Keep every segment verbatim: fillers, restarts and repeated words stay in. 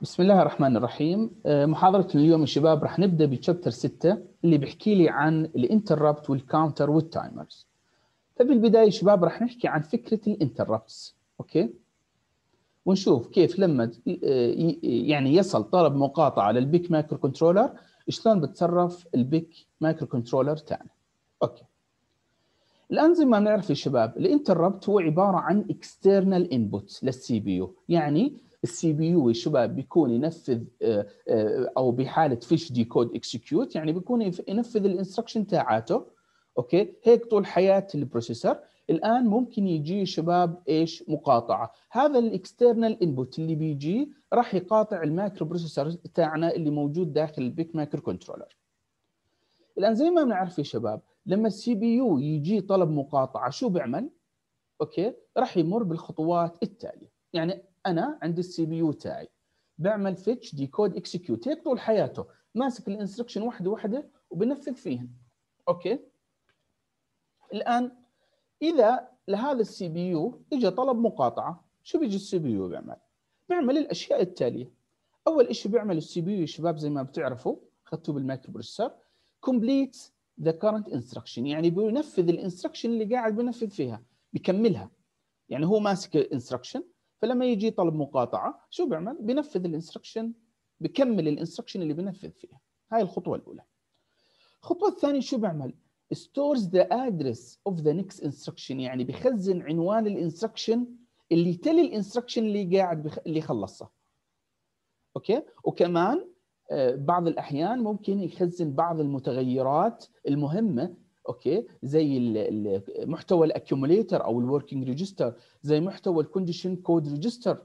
بسم الله الرحمن الرحيم. محاضرة اليوم يا شباب راح نبدأ بشابتر ستة اللي بيحكي لي عن الانتربت والكاونتر والتايمرز. ففي البداية يا شباب راح نحكي عن فكرة الانتربتس، اوكي؟ ونشوف كيف لما يعني يصل طلب مقاطعة للبيك مايكرو كنترولر شلون بتصرف البيك مايكرو كنترولر تاعنا. اوكي. الآن زي ما بنعرف يا شباب الانتربت هو عبارة عن external input للسي بي يو، يعني السي بي يو يا شباب بيكون ينفذ او بحاله فيش ديكود اكسكيوت، يعني بيكون ينفذ الانستركشن تاعاته. اوكي، هيك طول حياه البروسيسور. الان ممكن يجي شباب ايش؟ مقاطعه. هذا الاكسترنال انبوت اللي بيجي راح يقاطع المايكرو بروسيسور تاعنا اللي موجود داخل البيك مايكرو كنترولر. الان زي ما بنعرف يا شباب لما السي بي يو يجي طلب مقاطعه شو بيعمل؟ اوكي، راح يمر بالخطوات التاليه. يعني انا عندي السي بي يو تاعي بعمل فيتش ديكود اكسكيوت، هيك طول حياته ماسك الانستركشن واحده واحده وبنفذ فيهن. اوكي. الان اذا لهذا السي بي يو اجى طلب مقاطعه، شو بيجي السي بي يو بيعمل؟ بيعمل الاشياء التاليه. اول شيء بيعمل السي بي يو يا شباب زي ما بتعرفوا اخذتوه بالمايكرو بروسيسور، كومبليت ذا كرنت انستركشن، يعني بينفذ الانستركشن اللي قاعد بينفذ فيها، بيكملها. يعني هو ماسك انستركشن، فلما يجي طلب مقاطعه شو بيعمل؟ بينفذ الانستركشن، بيكمل الانستركشن اللي بينفذ فيها. هاي الخطوه الاولى. الخطوه الثانيه شو بيعمل؟ stores the address of the next instruction، يعني بيخزن عنوان الانستركشن اللي تلي الانستركشن اللي قاعد بخ... اللي خلصه. اوكي. وكمان بعض الاحيان ممكن يخزن بعض المتغيرات المهمه، اوكي، زي محتوى الاكيوميليتر او الوركينج ريجستر، زي محتوى الكونديشن كود ريجستر.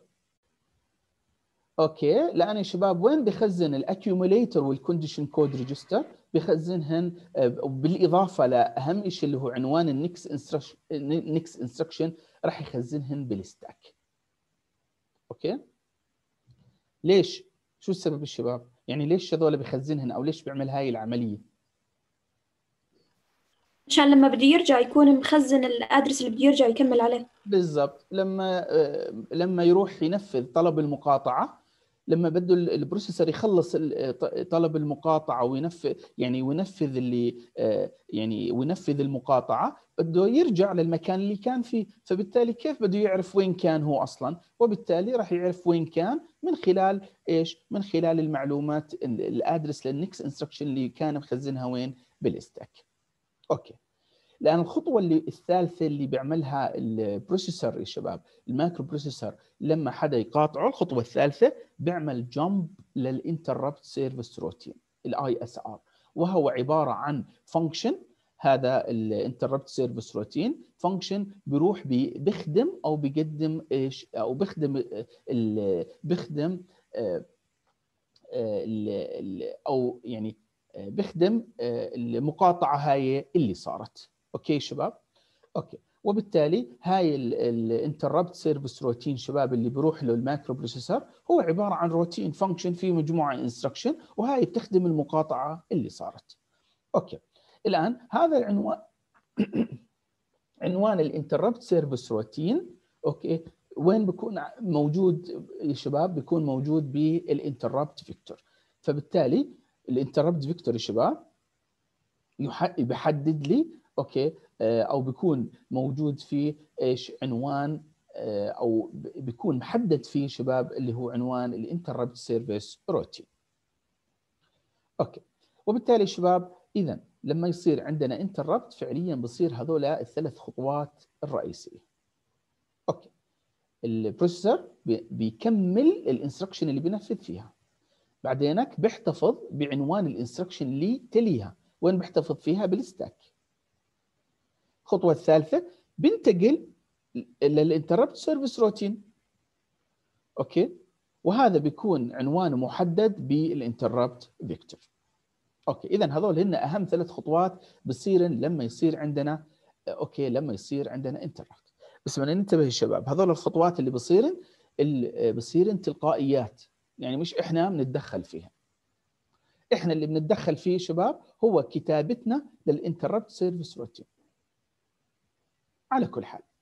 اوكي. لان يا شباب وين بخزن الاكيوميليتر والكونديشن كود ريجستر؟ بخزنهن بالاضافه لاهم شيء اللي هو عنوان النكست انستركشن، النكست انستركشن راح يخزنهن بالستاك. اوكي. ليش؟ شو السبب الشباب؟ يعني ليش هذول بخزنهن او ليش بيعمل هاي العمليه؟ عشان لما بده يرجع يكون مخزن الادرس اللي بده يرجع يكمل عليه. بالضبط. لما لما يروح ينفذ طلب المقاطعه، لما بده البروسيسور يخلص طلب المقاطعه وينفذ يعني وينفذ اللي يعني وينفذ المقاطعه، بده يرجع للمكان اللي كان فيه، فبالتالي كيف بده يعرف وين كان هو اصلا؟ وبالتالي راح يعرف وين كان من خلال ايش؟ من خلال المعلومات الادرس للنكست انستركشن اللي كان مخزنها وين؟ بالستاك. اوكي. لان الخطوه اللي الثالثه اللي بيعملها البروسيسور يا شباب، المايكرو بروسيسور، لما حدا يقاطعه الخطوه الثالثه بيعمل جامب للانتربت سيرفيس روتين، الاي اس ار، وهو عباره عن فانكشن. هذا الانتربت سيرفيس روتين فانكشن بيروح بيخدم او بيقدم ايش؟ او بيخدم بيخدم او يعني بيخدم المقاطعه هاي اللي صارت. اوكي شباب؟ اوكي. وبالتالي هاي الانتربت سيرفيس روتين شباب اللي بيروح له المايكرو بروسيسور هو عباره عن روتين فانكشن فيه مجموعه انستركشن، وهاي بتخدم المقاطعه اللي صارت. اوكي. الان هذا العنوان عنوان الانتربت سيرفيس روتين، اوكي، وين بيكون موجود يا شباب؟ بيكون موجود بالانتربت فيكتور. فبالتالي الانتربت فيكتور يا شباب بيحدد لي، اوكي، او بيكون موجود فيه ايش؟ عنوان، او بيكون محدد فيه شباب اللي هو عنوان الانتربت سيرفيس روتين. اوكي. وبالتالي شباب اذا لما يصير عندنا انتربت فعليا بصير هذول الثلاث خطوات الرئيسيه. اوكي. البروسيسور بيكمل الانستركشن اللي بينفذ فيها، بعدينك بيحتفظ بعنوان الانستركشن اللي تليها، وين بيحتفظ فيها؟ بالستاك. الخطوه الثالثه بينتقل للانتربت سيرفيس روتين. اوكي. وهذا بيكون عنوانه محدد بالانتربت فيكتور. اوكي. اذا هذول هن اهم ثلاث خطوات بصير لما يصير عندنا، اوكي، لما يصير عندنا انتربت. بس بدنا ننتبه يا شباب، هذول الخطوات اللي بصيرن اللي بصيرن تلقائيات، يعني مش احنا بنتدخل فيها. احنا اللي بنتدخل فيه شباب هو كتابتنا للانتربت سيرفيس روتين. على كل حال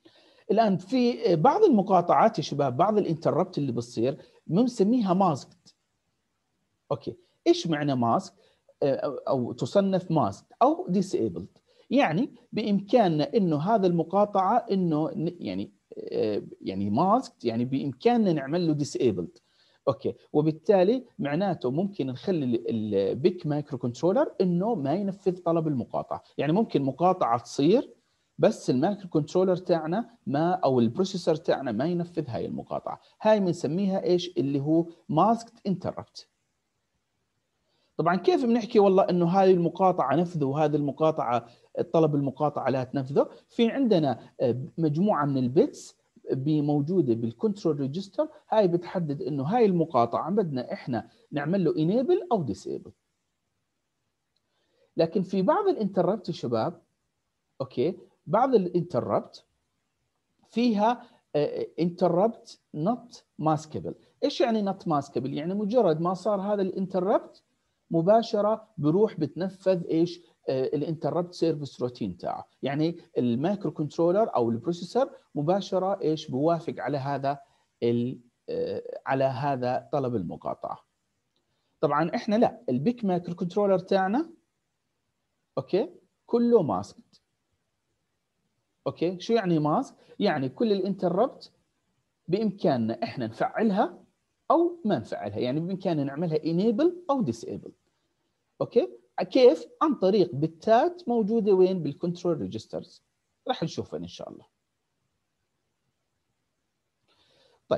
الان في بعض المقاطعات يا شباب، بعض الانتربت اللي بتصير بنسميها ماسكت. اوكي، ايش معنى ماسك؟ او تصنف ماسك او ديسيبلد. يعني بامكاننا انه هذا المقاطعه انه يعني يعني ماسك، يعني بامكاننا نعمل له ديسيبلد. اوكي، وبالتالي معناته ممكن نخلي البيك مايكرو كنترولر انه ما ينفذ طلب المقاطعه. يعني ممكن مقاطعه تصير بس المايكرو كنترولر تاعنا ما او البروسيسور تاعنا ما ينفذ هاي المقاطعه. هاي بنسميها ايش؟ اللي هو ماسكد انتربت. طبعا كيف بنحكي والله انه هذه المقاطعه نفذه وهذه المقاطعه طلب المقاطعه لا تنفذه؟ في عندنا مجموعه من البيتس موجوده بالكنترول ريجستر، هاي بتحدد انه هاي المقاطعه بدنا احنا نعمل له انيبل او ديسيبل. لكن في بعض الانتربت يا شباب، اوكي، بعض الانتربت فيها انتربت نوت ماسكبل. ايش يعني نوت ماسكبل؟ يعني مجرد ما صار هذا الانتربت مباشره بروح بتنفذ ايش؟ الانتربت سيرفيس روتين تاعه. يعني المايكرو كنترولر او البروسيسور مباشره ايش؟ بوافق على هذا على هذا طلب المقاطعه. طبعا احنا لا، البيك مايكرو كنترولر تاعنا اوكي كله ماسك. اوكي، شو يعني ماسك؟ يعني كل الانتربت بامكاننا احنا نفعلها او ما نفعلها، يعني بامكاننا نعملها enable او disable. اوكي، كيف؟ عن طريق بتات موجوده وين؟ بالكنترول ريجسترز، راح نشوفها ان شاء الله. طيب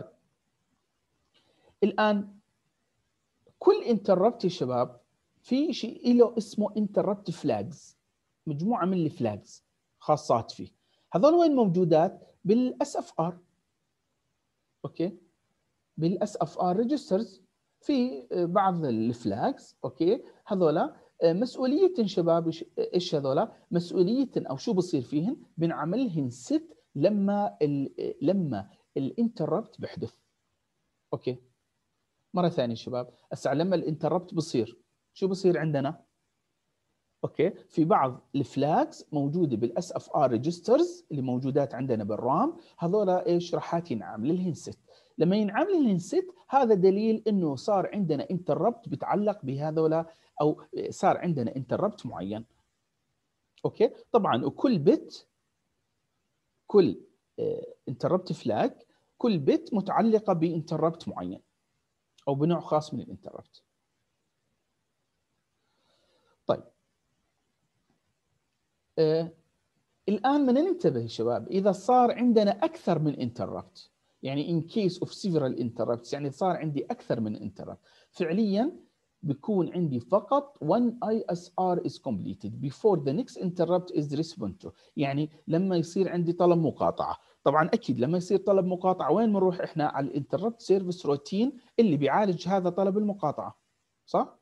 الان كل انتربت يا شباب في شيء له اسمه انتربت فلاجز، مجموعه من الفلاجز خاصات فيه. هذول وين موجودات؟ بالاس اف ار. اوكي، بالاس اف ار ريجسترز في بعض الفلاجز. اوكي، هذول مسؤوليه شباب ايش هذول؟ مسؤوليه او شو بصير فيهن؟ بنعملهن ست لما ال لما الانتربت بحدث. اوكي، مره ثانيه شباب، هسه لما الانتربت بصير شو بصير عندنا؟ اوكي، في بعض الفلاجز موجوده بالاس اف ار ريجسترز اللي موجودات عندنا بالرام، هذول ايش راح ينعمل لهم ست. لما ينعمل لهم ست هذا دليل انه صار عندنا انتربت بيتعلق بهذول، او صار عندنا انتربت معين. اوكي، طبعا وكل بت كل انتربت فلاج كل بت متعلقه بانتربت معين او بنوع خاص من الانتربت. طيب آه الآن بدنا ننتبه يا شباب، إذا صار عندنا أكثر من انتربت، يعني in case of several interrupts، يعني صار عندي أكثر من interrupt، فعلياً بيكون عندي فقط one I S R is completed before the next interrupt is responded to. يعني لما يصير عندي طلب مقاطعة، طبعاً أكيد لما يصير طلب مقاطعة وين بنروح إحنا؟ على الانتربت سيرفيس روتين اللي بيعالج هذا طلب المقاطعة، صح؟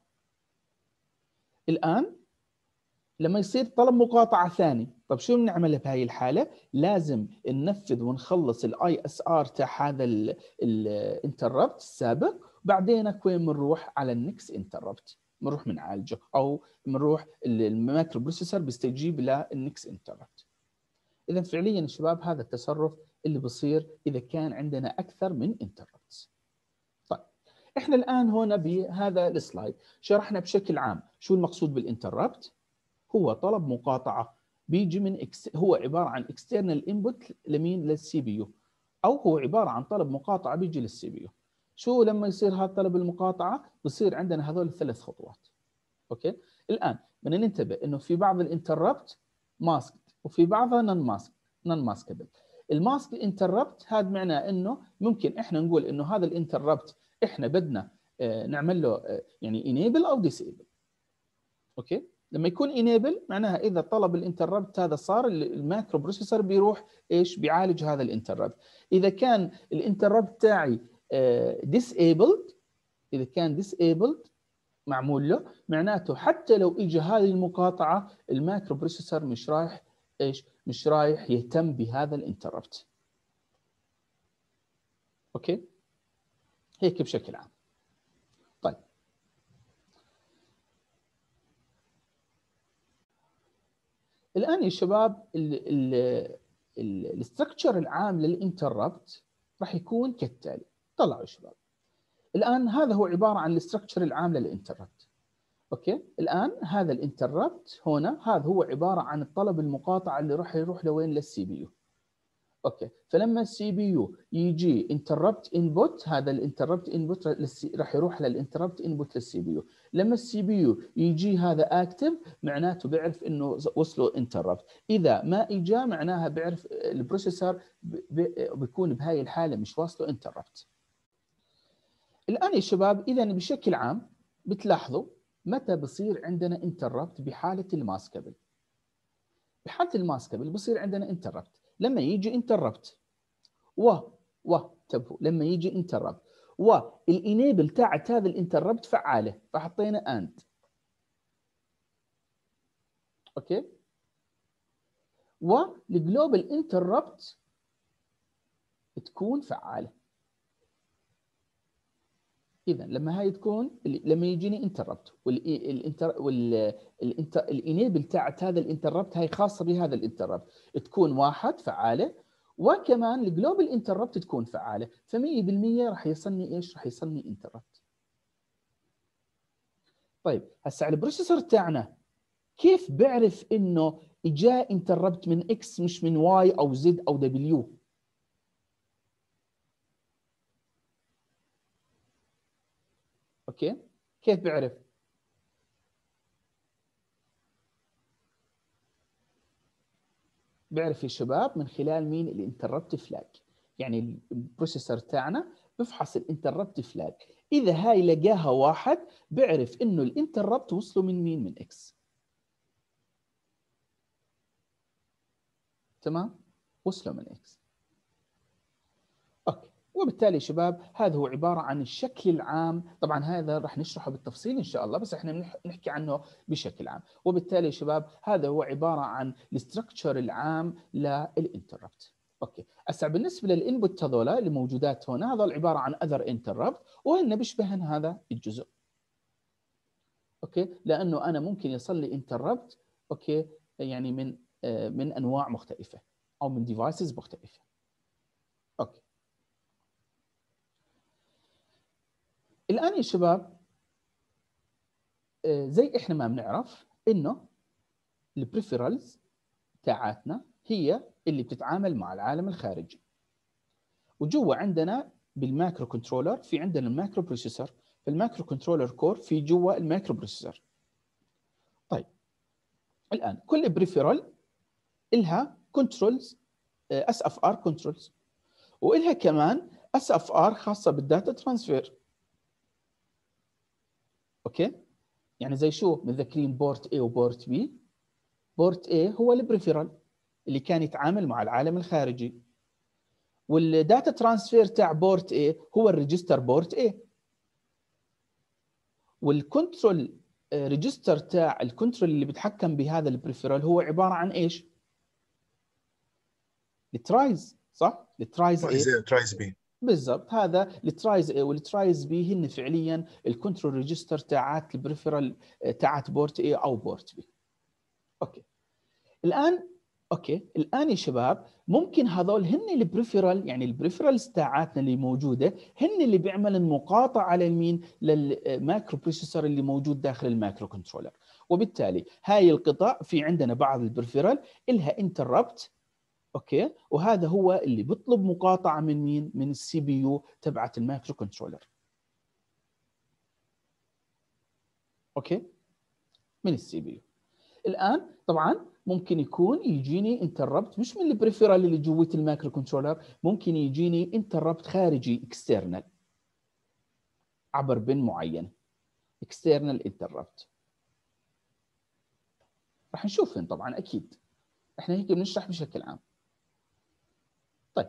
الآن لما يصير طلب مقاطعة ثاني، طب شو بنعمل بهاي الحالة؟ لازم ننفذ ونخلص الاي اس ار تاع هذا الانتربت السابق، بعدين وين بنروح؟ على النكست انتربت بنروح بنعالجه، او بنروح المايكرو بروسيسور بيستجيب للنكست انتربت. اذا فعليا يا شباب هذا التصرف اللي بصير اذا كان عندنا اكثر من انتربتس. طيب احنا الان هنا بهذا السلايد شرحنا بشكل عام شو المقصود بالانتربت. هو طلب مقاطعه بيجي من إكس... هو عباره عن اكسترنال انبوت لمين؟ للسي بي يو، او هو عباره عن طلب مقاطعه بيجي للسي بي يو. شو لما يصير هذا طلب المقاطعه؟ بصير عندنا هذول الثلاث خطوات. اوكي، الان بدنا ننتبه انه في بعض الانتربت ماسك وفي بعضها نون ماسك نون ماسكبل. الماسك انتربت هذا معناه انه ممكن احنا نقول انه هذا الانتربت احنا بدنا اه نعمل له اه يعني انيبل او ديسيبل. اوكي، لما يكون انيبل معناها اذا طلب الانتربت هذا صار المايكرو بروسيسور بيروح ايش؟ بيعالج هذا الانتربت. اذا كان الانتربت تاعي ديسيبلد، اذا كان ديسيبلد معمول له، معناته حتى لو اجى هذه المقاطعه المايكرو بروسيسور مش رايح ايش؟ مش رايح يهتم بهذا الانتربت. اوكي، هيك بشكل عام. طيب الآن يا شباب ال ال الاستراكشر العام للانتربت راح يكون كالتالي. طلعوا يا شباب، الان هذا هو عباره عن الاستراكشر العام للانتربت. اوكي، الان هذا الانتربت هنا هذا هو عباره عن الطلب المقاطعه اللي راح يروح لوين؟ للسي بي يو. اوكي، فلما السي بي يو يجي انتربت انبوت، هذا الانتربت انبوت راح يروح للانتربت انبوت للسي بي يو. لما السي بي يو يجي هذا اكتف معناته بيعرف انه وصله انتربت، اذا ما اجى معناها بيعرف البروسيسور بيكون بهاي الحاله مش واصله انتربت. الان يا شباب اذا بشكل عام بتلاحظوا متى بصير عندنا انتربت بحاله الماسكبل. بحاله الماسكبل بصير عندنا انتربت لما يجي انتربت و و انتبهوا، لما يجي انتربت والانيبل تاعت هذا الانتربت فعاله فحطينا اند. اوكي، والجلوبال انتربت تكون فعاله. اذا لما هاي تكون لما يجيني انتربت والانتر والانتر الانيبل تاعت هذا الانتربت هاي خاصه بهذا الانتربت تكون واحد فعاله، وكمان الجلوبال انتربت تكون فعاله، فمية بالمية راح يصلني ايش؟ راح يصلني انتربت. طيب هسه على البروسيسور تاعنا كيف بعرف انه اجا انتربت من اكس مش من واي او زد او دبليو؟ اوكي، كيف بعرف؟ بعرف يا شباب من خلال مين؟ الانتربت فلاج. يعني البروسيسور تاعنا بفحص الانتربت فلاج، اذا هاي لقاها واحد بعرف انه الانتربت وصلوا من مين؟ من اكس. تمام، وصلوا من اكس. اوكي، وبالتالي شباب هذا هو عباره عن الشكل العام. طبعا هذا راح نشرحه بالتفصيل ان شاء الله، بس احنا نحكي عنه بشكل عام. وبالتالي شباب هذا هو عباره عن الاستراكشر العام للانتربت. اوكي، هسه بالنسبه للانبوت هذول اللي موجودات هنا هذول عباره عن اذر انتربت، وهن بيشبهن هذا الجزء. اوكي، لانه انا ممكن يصل لي انتربت اوكي يعني من من انواع مختلفه او من ديفايسز مختلفه. اوكي، الان يا شباب زي احنا ما بنعرف انه البريفرالز تاعتنا هي اللي بتتعامل مع العالم الخارجي، وجوا عندنا بالمايكرو كنترولر في عندنا المايكرو بروسيسور، في المايكرو كنترولر كور في جوا المايكرو بروسيسور. طيب الان كل بريفرال لها كنترولز اس اف ار كنترولز، والها كمان اس اف ار خاصه بالداتا ترانسفير. اوكي، يعني زي شو متذكرين بورت A وبورت B؟ بورت A هو البريفرال اللي كان يتعامل مع العالم الخارجي، والداتا ترانسفير تاع بورت A هو الريجستر بورت A، والكنترول ريجستر تاع الكنترول اللي بيتحكم بهذا البريفرال هو عباره عن ايش؟ الترايز، صح؟ الترايز A ترايز بي بالضبط. هذا الترايز A والترايز B هن فعليا الكنترول ريجستر تاعت البريفرال تاعت بورت A او بورت B. اوكي، الان اوكي الان يا شباب ممكن هذول هن البريفرال، يعني البريفرالز تاعاتنا اللي موجوده هن اللي بيعمل المقاطعه على المين؟ للمايكرو بروسيسور اللي موجود داخل المايكرو كنترولر. وبالتالي هاي القطع في عندنا بعض البريفرال لها انتربت اوكي، وهذا هو اللي بيطلب مقاطعه من مين؟ من السي بي يو تبعت المايكرو كنترولر. اوكي، من السي بي يو. الان طبعا ممكن يكون يجيني انتربت مش من البريفرال اللي جوه المايكرو كنترولر، ممكن يجيني انتربت خارجي اكسترنال عبر بن معين، اكسترنال انتربت. راح نشوفهم طبعا اكيد، احنا هيك بنشرح بشكل عام. طيب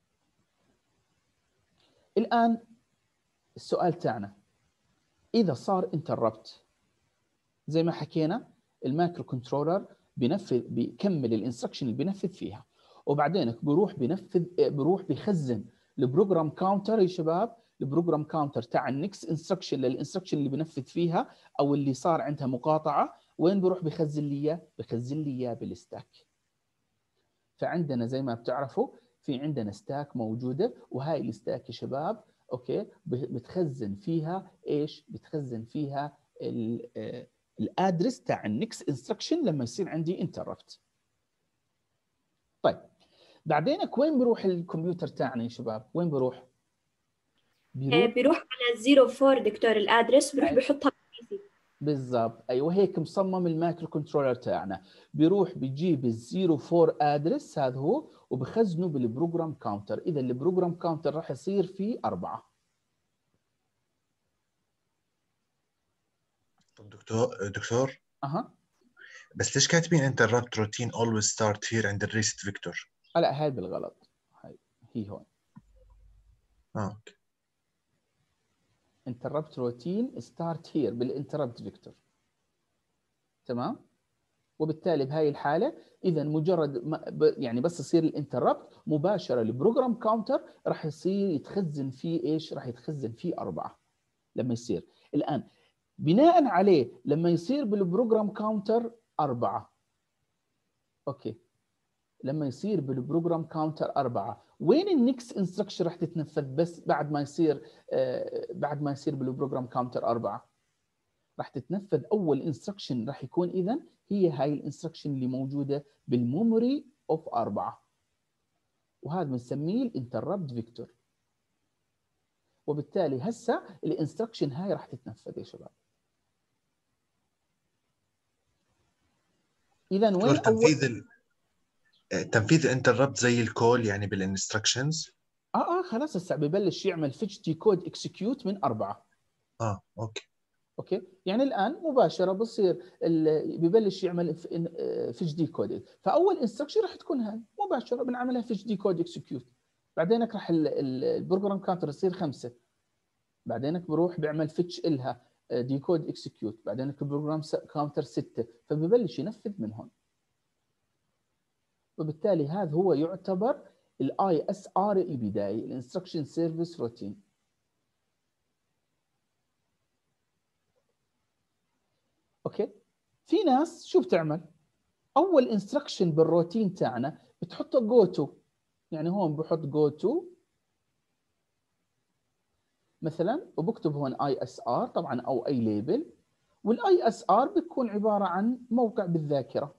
الان السؤال تاعنا، اذا صار انتربت زي ما حكينا المايكرو كنترولر بينفذ بيكمل الانستركشن اللي بينفذ فيها، وبعدين بروح بينفذ بروح بيخزن البروجرام كاونتر يا شباب، البروجرام كاونتر تاع النكست انستركشن للانستركشن اللي بينفذ فيها او اللي صار عندها مقاطعه، وين بروح بيخزن لي اياه؟ بيخزن لي اياه بالستاك. فعندنا زي ما بتعرفوا في عندنا ستاك موجوده، وهاي الستاك يا شباب اوكي بتخزن فيها ايش؟ بتخزن فيها الادرس تاع النكست انستركشن لما يصير عندي انتربت. طيب بعدينك وين بروح الكمبيوتر تاعنا يا شباب؟ وين بروح؟ بيروح, بيروح على زيرو فور دكتور الادرس، بيروح بيحطها بالبي سي. بالضبط ايوه هيك مصمم المايكرو كنترولر تاعنا. بيروح بيجيب الزيرو فور ادرس هذا هو وبخزنه بالبروجرام كاونتر. اذا البروجرام كاونتر راح يصير فيه أربعة. طب دكتور دكتور اها بس ليش كاتبين interrupt routine always start here عند الريست فيكتور؟ لا هاي بالغلط، هاي هي هون اه اوكي. interrupt routine start here بالinterrupt فيكتور. تمام. وبالتالي بهاي الحاله اذا مجرد ما ب يعني بس يصير الانتربت مباشره البروجرام كاونتر راح يصير يتخزن فيه ايش؟ راح يتخزن فيه أربعة لما يصير. الان بناء عليه لما يصير بالبروجرام كاونتر أربعة اوكي لما يصير بالبروجرام كاونتر أربعة وين النكست انستركشن راح تتنفذ بس بعد ما يصير آه بعد ما يصير بالبروجرام كاونتر أربعة؟ راح تتنفذ اول انستركشن راح يكون اذا هي هاي الانستركشن اللي موجوده بالميموري اوف أربعة، وهذا بنسميه الانتربت فيكتور. وبالتالي هسه الانستركشن هاي راح تتنفذ يا شباب. اذا وين تنفيذ اول ال... تنفيذ الانتربت زي الكول يعني بالانستركشنز؟ اه اه خلاص هسه ببلش يعمل فيتش دي كود اكسكيوت من أربعة. اه اوكي اوكي يعني الان مباشره بصير ببلش يعمل فيتش دي كود. فاول انستركشن راح تكون هاي مباشره بنعملها فيتش دي كود اكسكيوت. بعدينك راح البروجرام كاونتر يصير خمسه. بعدينك بروح بيعمل فيتش الها دي كود اكسكيوت. بعدينك البروجرام كاونتر سته فببلش ينفذ من هون. وبالتالي هذا هو يعتبر الاي اس ار البدايه الانستركشن سيرفيس روتين. اوكي في ناس شو بتعمل؟ اول انستركشن بالروتين تاعنا بتحطه جو تو. يعني هون بحط جو تو مثلا وبكتب هون اي اس ار طبعا او اي ليبل. والاي اس ار بتكون عباره عن موقع بالذاكره.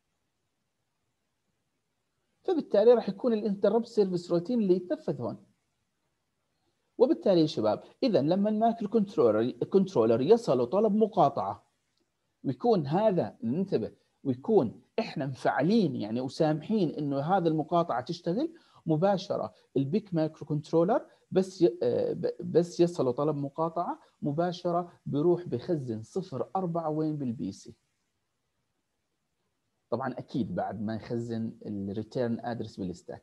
فبالتالي راح يكون الانتربت سيرفيس روتين اللي يتنفذ هون. وبالتالي يا شباب اذا لما المايكرو كنترولر كنترولر يصل طلب مقاطعه ويكون هذا ننتبه ويكون احنا مفعلين يعني وسامحين انه هذا المقاطعه تشتغل مباشره البيك مايكرو كنترولر بس ي... بس يصل طلب مقاطعه مباشره بيروح بخزن صفر أربعة وين بالبي سي. طبعا اكيد بعد ما يخزن الريتيرن ادرس بالستاك.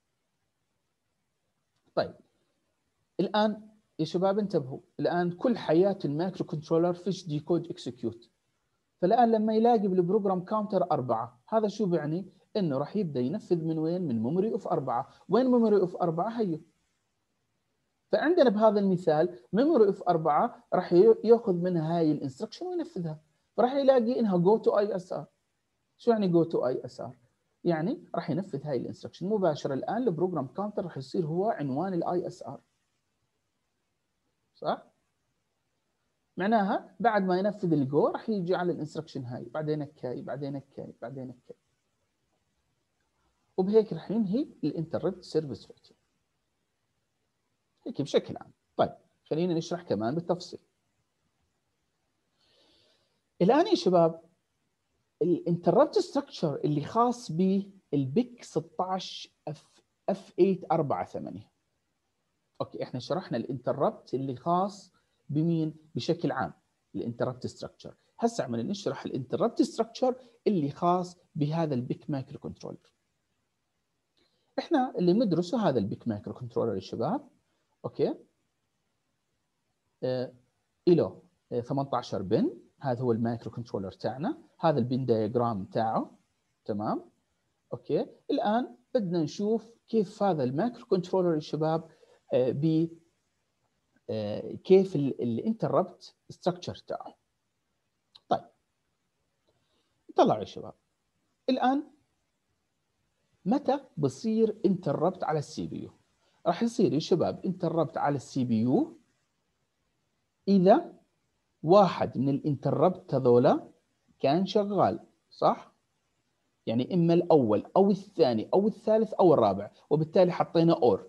طيب الان يا شباب انتبهوا الان كل حياه المايكرو كنترولر فيش دي كود اكسكيوت. فالان لما يلاقي بالبروجرام كاونتر أربعة هذا شو بيعني؟ انه راح يبدا ينفذ من وين؟ من ميموري اوف أربعة. وين ميموري اوف أربعة؟ هيو. فعندنا بهذا المثال ميموري اوف أربعة راح ياخذ منها هاي الانستركشن وينفذها. فراح يلاقي انها جو تو اي اس ار. شو يعني جو تو اي اس ار؟ يعني راح ينفذ هاي الانستركشن مباشره. الان البروجرام كاونتر راح يصير هو عنوان الاي اس ار. صح؟ معناها بعد ما ينفذ الجو راح يجي على الانستركشن هاي بعدين كاي بعدين كاي بعدين كاي. وبهيك راح ينهي الانتربت سيرفيس روتين. هيك بشكل عام. طيب خلينا نشرح كمان بالتفصيل. الان يا شباب الانتربت ستراكشر اللي خاص بالبيك ستة عشر اف اف ثمانية أربعة ثمانية. اوكي احنا شرحنا الانتربت اللي خاص بمين بشكل عام الانتربت ستراكشر. هسه عملنا نشرح الانتربت ستراكشر اللي خاص بهذا البيك مايكرو كنترولر. احنا اللي بندرسه هذا البيك مايكرو كنترولر يا شباب. اوكي آه له ثمانية عشر بن. هذا هو المايكرو كنترولر تاعنا. هذا البن دايجرام تاعه. تمام. اوكي الان بدنا نشوف كيف هذا المايكرو كنترولر يا شباب آه ب آه كيف الانتربت ستراكشر تاعه. طيب طلعوا يا شباب الان متى بصير انتربت على السي بي يو؟ راح يصير يا شباب انتربت على السي بي يو اذا واحد من الانتربت هذولا كان شغال، صح؟ يعني اما الاول او الثاني او الثالث او الرابع، وبالتالي حطينا اور.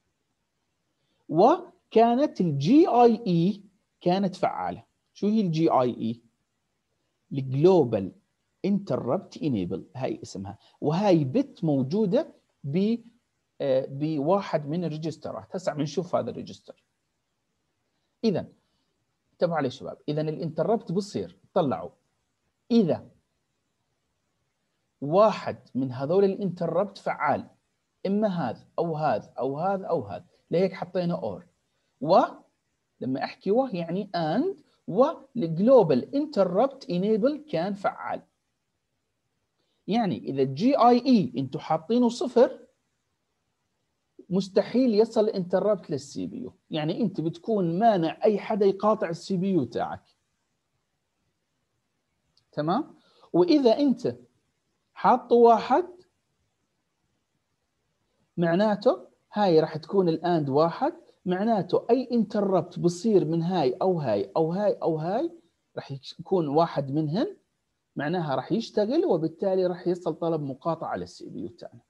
وكانت الجي اي اي كانت فعاله. شو هي الجي اي اي؟ الجلوبال انتربت انيبل، هاي اسمها، وهاي بت موجوده ب بواحد من الريجسترات. هسه بنشوف هذا الريجستر. اذا انتبهوا عليه شباب، اذا الانتربت بصير طلعوا اذا واحد من هذول الانتربت فعال، اما هذا او هذا او هذا او هذا، لهيك حطينا اور. ولما احكي و يعني اند، والجلوبال انتربت انيبل كان فعال. يعني اذا الجي اي اي انتم حاطينه صفر مستحيل يصل انتربت للسي بي يو، يعني انت بتكون مانع اي حدا يقاطع السي بي يو تاعك. تمام؟ واذا انت حاطه واحد معناته هاي راح تكون الاند واحد، معناته اي انتربت بصير من هاي او هاي او هاي او هاي راح يكون واحد منهن، معناها راح يشتغل، وبالتالي راح يصل طلب مقاطعه على السي بي يو تاعنا.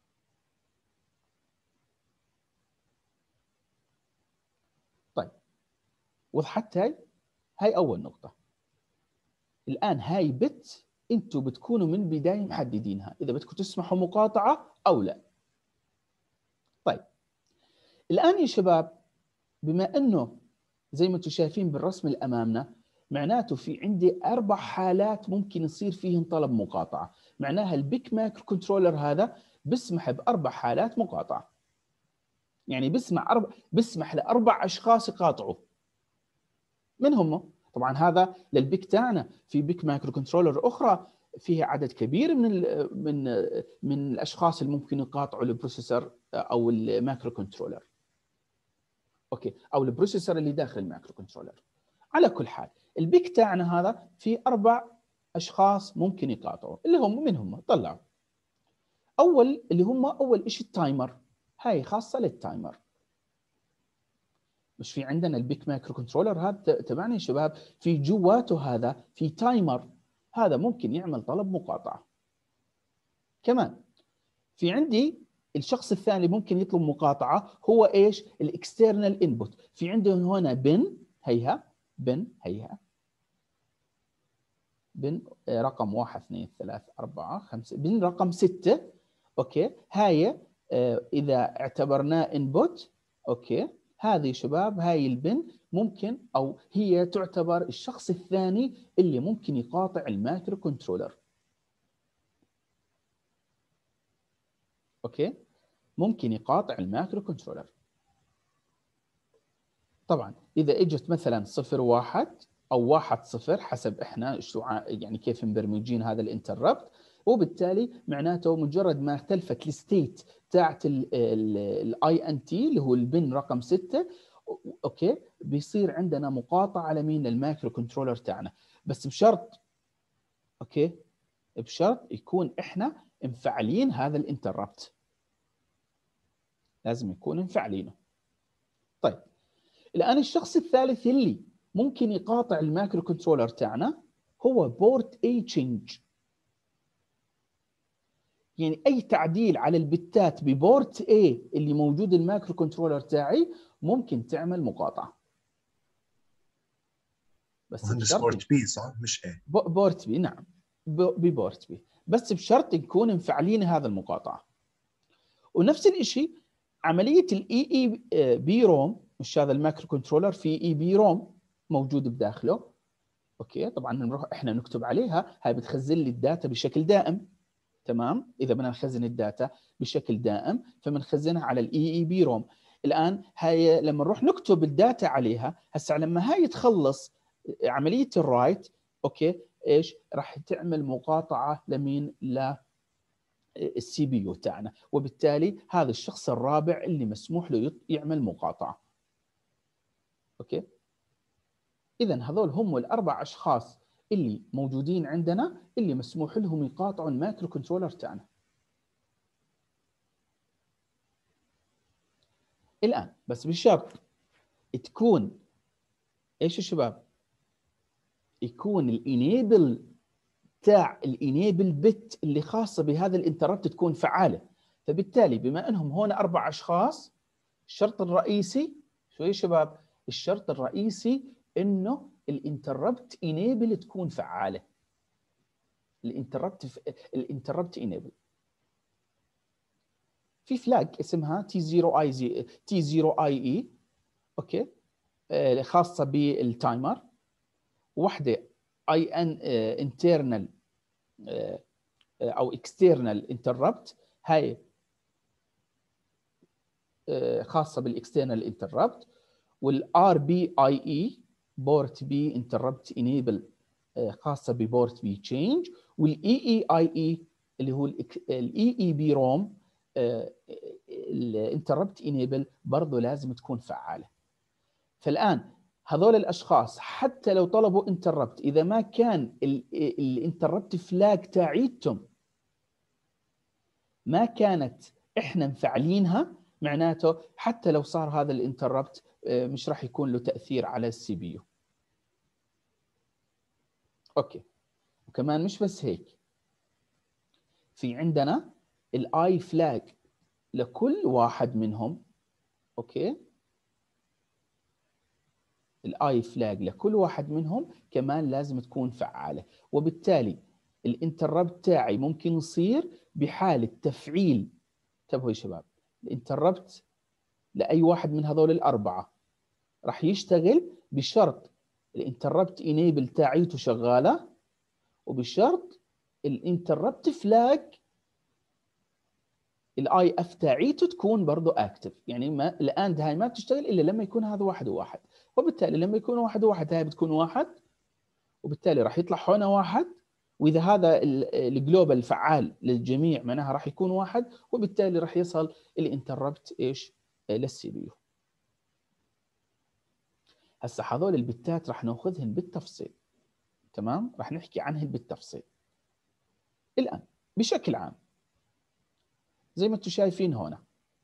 طيب وضحت هاي؟ هاي اول نقطه. الان هاي بت انتم بتكونوا من البدايه محددينها اذا بدكم تسمحوا مقاطعه او لا. طيب الان يا شباب، بما انه زي ما انتم شايفين بالرسم اللي امامنا، معناته في عندي اربع حالات ممكن يصير فيهم طلب مقاطعه. معناها البيك مايكرو كنترولر هذا بسمح باربع حالات مقاطعه، يعني بسمح اربع بسمح لاربع اشخاص يقاطعوا. من هم؟ طبعا هذا للبيك تاعنا. في بيك مايكرو كنترولر اخرى فيها عدد كبير من من من الاشخاص اللي ممكن يقاطعوا البروسيسور او المايكرو كنترولر. اوكي، او البروسيسور اللي داخل المايكرو كنترولر. على كل حال البيك تاعنا هذا في اربع اشخاص ممكن يقاطعوا، اللي هم من هم؟ طلعوا. اول اللي هم اول شيء التايمر، هاي خاصه للتايمر. مش في عندنا البيك مايكرو كنترولر هذا تبعنا يا شباب، في جواته هذا في تايمر، هذا ممكن يعمل طلب مقاطعه. كمان في عندي الشخص الثاني ممكن يطلب مقاطعه، هو ايش؟ الاكسترنال انبوت. في عندنا هنا بن، هيها بن، هيها بن رقم واحد اثنين ثلاثة أربعة خمسة، بن رقم ستة. اوكي، هاي اذا اعتبرناه انبوت. اوكي، هذه شباب هاي البن ممكن، او هي تعتبر الشخص الثاني اللي ممكن يقاطع المايكرو كنترولر. اوكي، ممكن يقاطع المايكرو كنترولر. طبعا اذا اجت مثلا صفر واحد او واحد صفر حسب احنا شو يعني كيف مبرمجين هذا الانتربت، وبالتالي معناته مجرد ما اختلفت الستيت تاعت الاي ان تي اللي هو البن رقم ستة، اوكي، بيصير عندنا مقاطعه على مين؟ المايكرو كنترولر تاعنا، بس بشرط، اوكي، بشرط يكون احنا مفعلين هذا الانتربت، لازم يكون مفعلينه. طيب الآن الشخص الثالث اللي ممكن يقاطع المايكرو كنترولر تاعنا هو بورت اي تشينج. يعني أي تعديل على البتات ببورت اي اللي موجود المايكرو كنترولر تاعي ممكن تعمل مقاطعة. بس مهندس بورت بي صح؟ مش ايه؟ بورت بي، نعم، ببورت بي، بس بشرط نكون مفعلين هذا المقاطعة. ونفس الشيء عملية الاي اي بي روم، مش هذا المايكرو كنترولر في اي بي روم موجود بداخله. اوكي، طبعا نروح احنا نكتب عليها، هاي بتخزن لي الداتا بشكل دائم. تمام، اذا بدنا نخزن الداتا بشكل دائم فبنخزنها على الاي اي بي روم. الان هاي لما نروح نكتب الداتا عليها، هسه لما هاي تخلص عمليه الرايت، اوكي، ايش راح تعمل؟ مقاطعه لمين؟ ل السي بي يو تاعنا، وبالتالي هذا الشخص الرابع اللي مسموح له يعمل مقاطعه. اوكي، إذا هذول هم الأربع أشخاص اللي موجودين عندنا اللي مسموح لهم يقاطعوا المايكرو كنترولر تاعنا. الان بس بشرط تكون ايش يا شباب؟ يكون الانيبل تاع الانيبل بت اللي خاصه بهذا الانتربت تكون فعاله. فبالتالي بما انهم هون اربع اشخاص، الشرط الرئيسي شو يا شباب؟ الشرط الرئيسي انه الانتربت انيبل تكون فعاله. الانتربت الانتربت انيبل في فلاج اسمها تي صفر اي زي تي صفر اي اي، اوكي، آه خاصه بالتايمر. واحده اي ان انترنال او اكسترنال انتربت، هاي خاصه بالاكسترنال انتربت. والار بي اي اي بورت بي انتربت انيبل خاصه ببورت بي تشينج. والاي اي اي اي اللي هو الاي اي بي روم الانتربت انيبل برضه لازم تكون فعاله. فالان هذول الاشخاص حتى لو طلبوا انتربت، اذا ما كان الانتربت فلاج تاعيتهم ما كانت احنا مفعلينها، معناته حتى لو صار هذا الانتربت مش راح يكون له تاثير على السي بي يو. اوكي، وكمان مش بس هيك، في عندنا الاي فلاج لكل واحد منهم. اوكي، الاي فلاج لكل واحد منهم كمان لازم تكون فعاله. وبالتالي الانتربت تاعي ممكن يصير بحاله تفعيل. انتبهوا يا شباب، الانتربت لاي واحد من هذول الاربعه راح يشتغل بشرط الانتربت انيبل تاعيته شغاله، وبشرط الانتربت فلاج الاي اف تاعيته تكون برضه اكتف. يعني ما الاند هاي ما بتشتغل الا لما يكون هذا واحد وواحد. وبالتالي لما يكون واحد وواحد هاي بتكون واحد، وبالتالي راح يطلع هنا واحد. واذا هذا الجلوبال فعال للجميع معناها راح يكون واحد، وبالتالي راح يصل الانتربت ايش؟ للسي بي يو. هسه هذول البتات راح ناخذهن بالتفصيل، تمام؟ راح نحكي عنهن بالتفصيل. الان بشكل عام زي ما انتم شايفين هنا،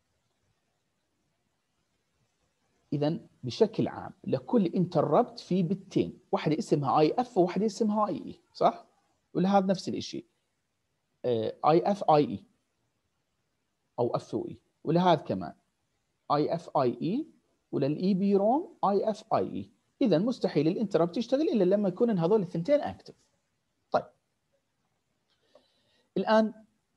اذا بشكل عام لكل انتربت في بتين، واحده اسمها اي اف وواحده اسمها اي اي، صح؟ ولهذا نفس الشيء اي اف اي اي او اف او اي، ولهذا كمان اي اف اي اي، وللاي بي روم اي اف اي اي. اذا مستحيل الانتربت يشتغل الا لما يكون هذول الثنتين اكتف. طيب الان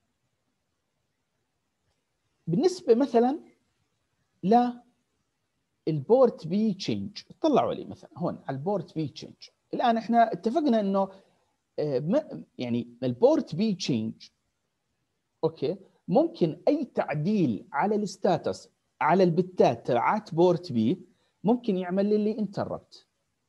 بالنسبه مثلا لا البورت بي تشينج، طلعوا لي مثلا هون على البورت بي تشينج. الان احنا اتفقنا انه يعني البورت بي تشينج اوكي ممكن اي تعديل على الستاتس على البتات تبعت بورت بي ممكن يعمل لي انتربت.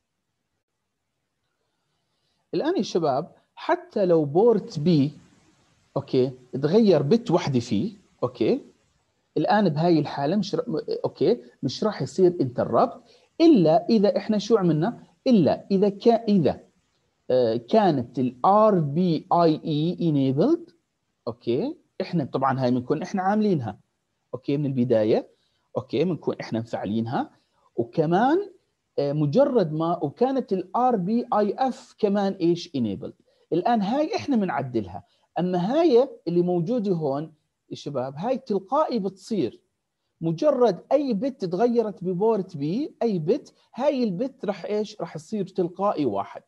الان يا شباب حتى لو بورت بي اوكي تغير بت واحده فيه، اوكي الان بهاي الحاله مش ر... اوكي مش راح يصير انتربت الا اذا احنا شو عملنا؟ الا اذا كان اذا آه كانت الار بي اي اي enabled. اوكي احنا طبعا هاي بنكون احنا عاملينها اوكي من البدايه، اوكي بنكون احنا مفعلينها. وكمان آه مجرد ما وكانت الار بي اي اف كمان ايش enabled. الان هاي احنا بنعدلها. اما هاي اللي موجوده هون يا شباب هاي تلقائي بتصير، مجرد اي بت تغيرت ببورت بي اي بت، هاي البت راح ايش؟ راح تصير تلقائي واحد.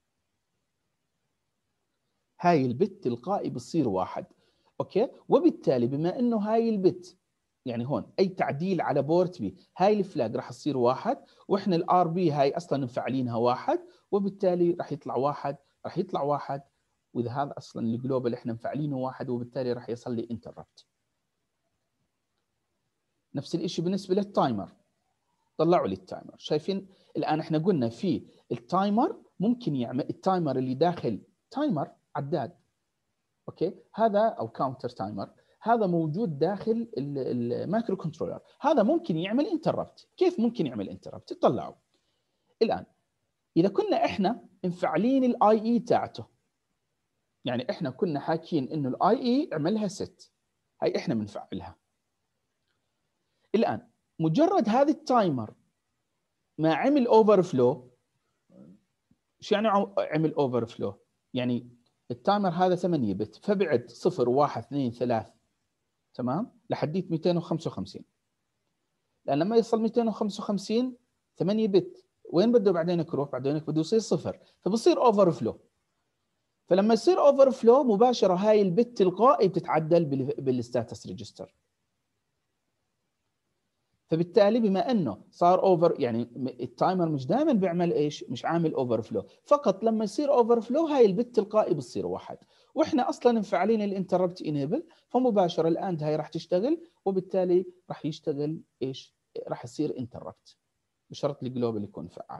هاي البت تلقائي بتصير واحد، اوكي. وبالتالي بما انه هاي البت يعني هون اي تعديل على بورت بي هاي الفلاج راح تصير واحد، واحنا الار بي هاي اصلا مفعلينها واحد، وبالتالي راح يطلع واحد، راح يطلع واحد. واذا هذا اصلا الجلوبال احنا مفعلينه واحد، وبالتالي راح يصل لي انتربت. نفس الشيء بالنسبه للتايمر، طلعوا لي التايمر. شايفين الان احنا قلنا في التايمر ممكن يعمل التايمر اللي داخل تايمر عداد، اوكي هذا او كاونتر تايمر، هذا موجود داخل المايكرو كنترولر، هذا ممكن يعمل انتربت. كيف ممكن يعمل انتربت؟ تطلعوا الان اذا كنا احنا مفعلين الاي اي تاعته، يعني احنا كنا حاكيين انه الاي اي اعملها ست، هاي احنا بنفعلها. الان مجرد هذا التايمر ما عمل اوفر فلو. ايش يعني عمل اوفر فلو؟ يعني التايمر هذا ثمانية بت، فبعد صفر واحد اثنين ثلاث تمام لحديت مئتين وخمسة وخمسين. لان لما يصل مئتين وخمسة وخمسين ثمانية بت وين بده بعدين يروح؟ بعدين بده يصير صفر، فبصير اوفر فلو. فلما يصير اوفر فلو مباشره هاي البت تلقائي بتتعدل بالستاتس ريجستر. فبالتالي بما انه صار اوفر، يعني التايمر مش دائما بيعمل ايش؟ مش عامل اوفر فلو، فقط لما يصير اوفر فلو هاي البت تلقائي بتصير واحد، واحنا اصلا مفعلين الانتربت انيبل، فمباشره الاند هاي راح تشتغل، وبالتالي راح يشتغل ايش؟ راح يصير انتربت بشرط الجلوبال يكون فعال.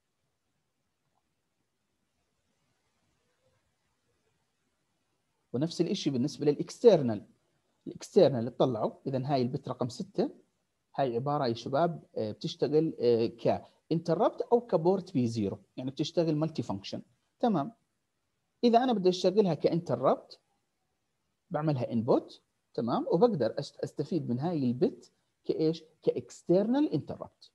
ونفس الشيء بالنسبه للاكسترنال. الاكسترنال طلعوا اذا هاي البت رقم ستة هاي عباره يا شباب بتشتغل كانتربت او كبورت بي زيرو، يعني بتشتغل مالتي فانكشن. تمام. اذا انا بدي اشتغلها كانتربت بعملها انبوت، تمام، وبقدر استفيد من هاي البت كايش؟ كاكسترنال انتربت.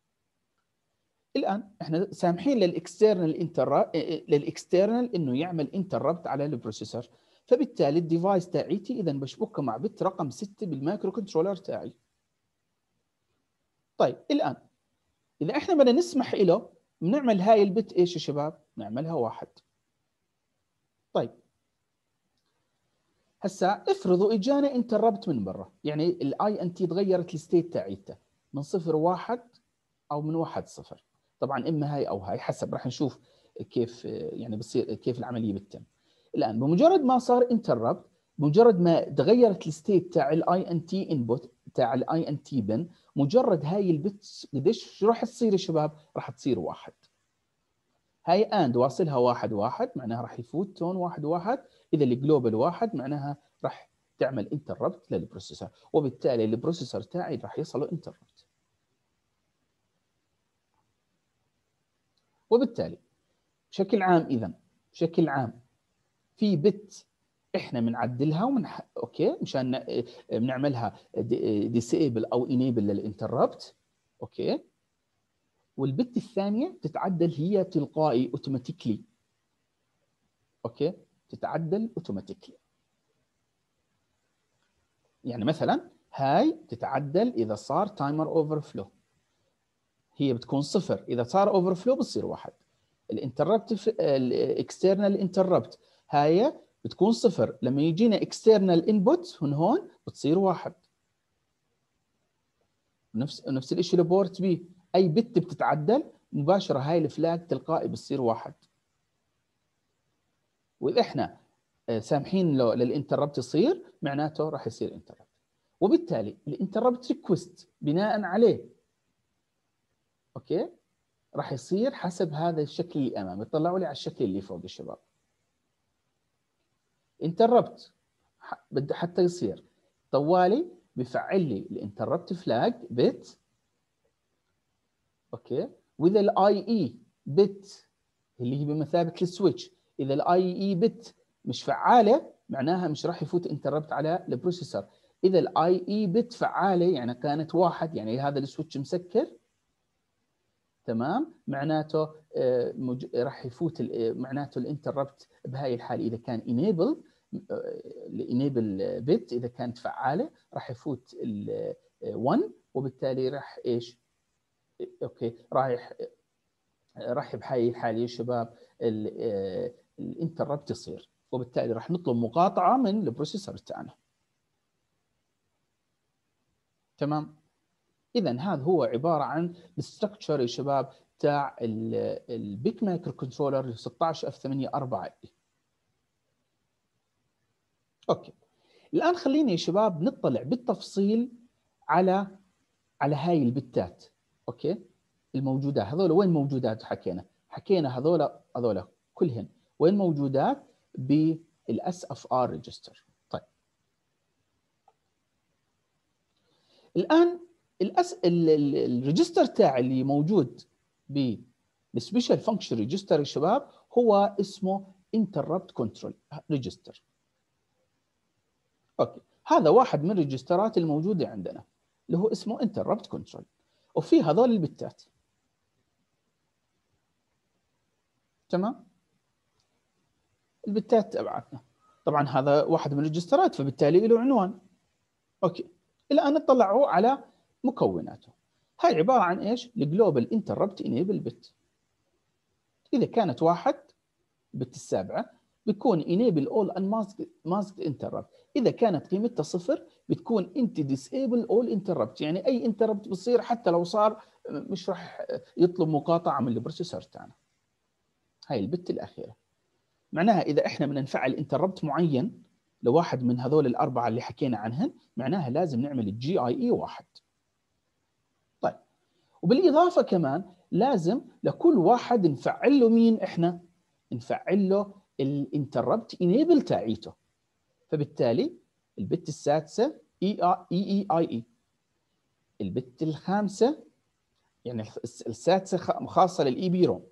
الان احنا سامحين للاكسترنال انتربت للاكسترنال انه يعمل انتربت على البروسيسور، فبالتالي الديفايس تاعيتي اذا بشبكه مع بت رقم ستة بالمايكرو كنترولر تاعي. طيب الان اذا احنا بدنا نسمح له بنعمل هاي البت ايش يا شباب؟ نعملها واحد. طيب هسا افرضوا اجانا انتربت من برا، يعني الاي ان تي تغيرت الستيت تاعيته من صفر واحد او من واحد صفر، طبعا اما هاي او هاي حسب، راح نشوف كيف يعني بصير كيف العمليه بتتم. الان بمجرد ما صار انتربت، بمجرد ما تغيرت الستيت تاع الاي ان تي انبوت تاع الاي ان تي بن، مجرد هاي البت قديش راح تصير يا شباب؟ راح تصير واحد. هاي اند واصلها واحد واحد معناها راح يفوت تون واحد واحد، اذا الجلوبال واحد معناها راح تعمل انتربت للبروسيسور، وبالتالي البروسيسور تاعي راح يصله انتربت. وبالتالي بشكل عام اذا بشكل عام في بت احنا بنعدلها ومن اوكي مشان بنعملها ديسيبل او انيبل للانتربت، اوكي، والبت الثانيه تتعدل هي تلقائي اوتوماتيكلي، اوكي، تتعدل اوتوماتيكلي. يعني مثلا هاي تتعدل اذا صار تايمر اوفر فلو، هي بتكون صفر، اذا صار اوفر فلو بتصير واحد. الانتربت الاكسترنال انتربت هاي بتكون صفر، لما يجينا اكسترنال انبوت هون هون بتصير واحد. نفس نفس الشيء لبورت بي، اي بت بتتعدل مباشره هاي الفلاج تلقائي بتصير واحد. واذا احنا سامحين له للانتربت يصير معناته راح يصير انتربت، وبالتالي الانتربت ريكوست بناء عليه اوكي راح يصير حسب هذا الشكل اللي امامي. طلعوا لي على الشكل اللي فوق يا شباب. انتربت بده حتى يصير طوالي بفعل لي الانتربت فلاج بت، اوكي، واذا الاي اي بت اللي هي بمثابه السويتش، اذا الاي اي بت مش فعاله معناها مش راح يفوت انتربت على البروسيسور. اذا الاي اي بت فعاله يعني كانت واحد، يعني هذا السويتش مسكر، تمام، معناته راح يفوت معناته الانتربت بهاي الحاله اذا كان انيبل الانيبل بت اذا كانت فعاله راح يفوت ال واحد، وبالتالي راح ايش؟ اوكي رايح راح بهاي الحاله يا شباب الانتربت يصير، وبالتالي راح نطلب مقاطعه من البروسيسور تاعنا. تمام. اذا هذا هو عباره عن الستركتشر يا شباب تاع البيك مايكرو كنترولر ستة عشر اف ثمانية أربعة. اوكي الان خلينا يا شباب نطلع بالتفصيل على على هاي البتات، اوكي، الموجودات هذول وين موجودات؟ حكينا حكينا هذول هذول كلهن وين موجودات؟ بالاس اف ار ريجستر. طيب الان الاس الريجستر تاعي اللي موجود بالسبيشال فانكشن ريجستر يا شباب هو اسمه انتربت كنترول ريجستر. اوكي هذا واحد من الريجسترات الموجوده عندنا. اللي هو اسمه انتربت كنترول، وفي هذول البتات. تمام. البتات تبعتنا طبعا هذا واحد من الريجسترات، فبالتالي له عنوان. اوكي، الان نطلعوا على مكوناته. هاي عباره عن ايش؟ الجلوبال انتربت انيبل بت. اذا كانت واحد البت السابعه بتكون enable all unmasked masked interrupt. اذا كانت قيمتها صفر بتكون انت disable all interrupt، يعني اي انتربت بصير حتى لو صار مش راح يطلب مقاطعه من البروسيسور تاعنا. هاي البت الاخيره معناها اذا احنا بدنا نفعل انتربت معين لواحد من هذول الاربعه اللي حكينا عنهن، معناها لازم نعمل الجي اي اي واحد. طيب، وبالاضافه كمان لازم لكل واحد نفعل له مين؟ احنا نفعل له الانتربت انيبل تاعيته. فبالتالي البت السادسه اي اي اي اي، البت الخامسه يعني السادسه خاصه للاي بي روم،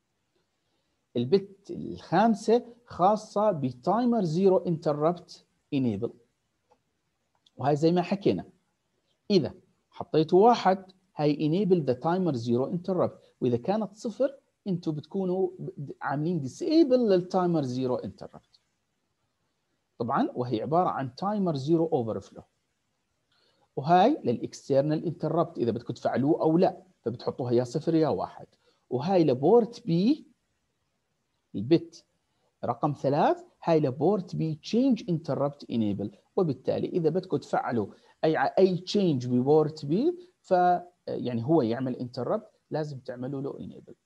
البت الخامسه خاصه بتايمر زيرو انتربت انيبل. وهي زي ما حكينا اذا حطيتوا واحد هاي enable the timer zero interrupt، واذا كانت صفر انتم بتكونوا عاملين disable للتايمر زيرو interrupt. طبعا وهي عباره عن تايمر زيرو overflow. وهاي للاكسترنال انتربت اذا بدكم تفعلوه او لا، فبتحطوها يا صفر يا واحد. وهاي لبورت بي البت رقم ثلاث، هاي لبورت بي تشينج انتربت انيبل. وبالتالي اذا بدكم تفعلوا اي اي تشينج ببورت بي ف يعني هو يعمل انتربت لازم تعملوا له انيبل.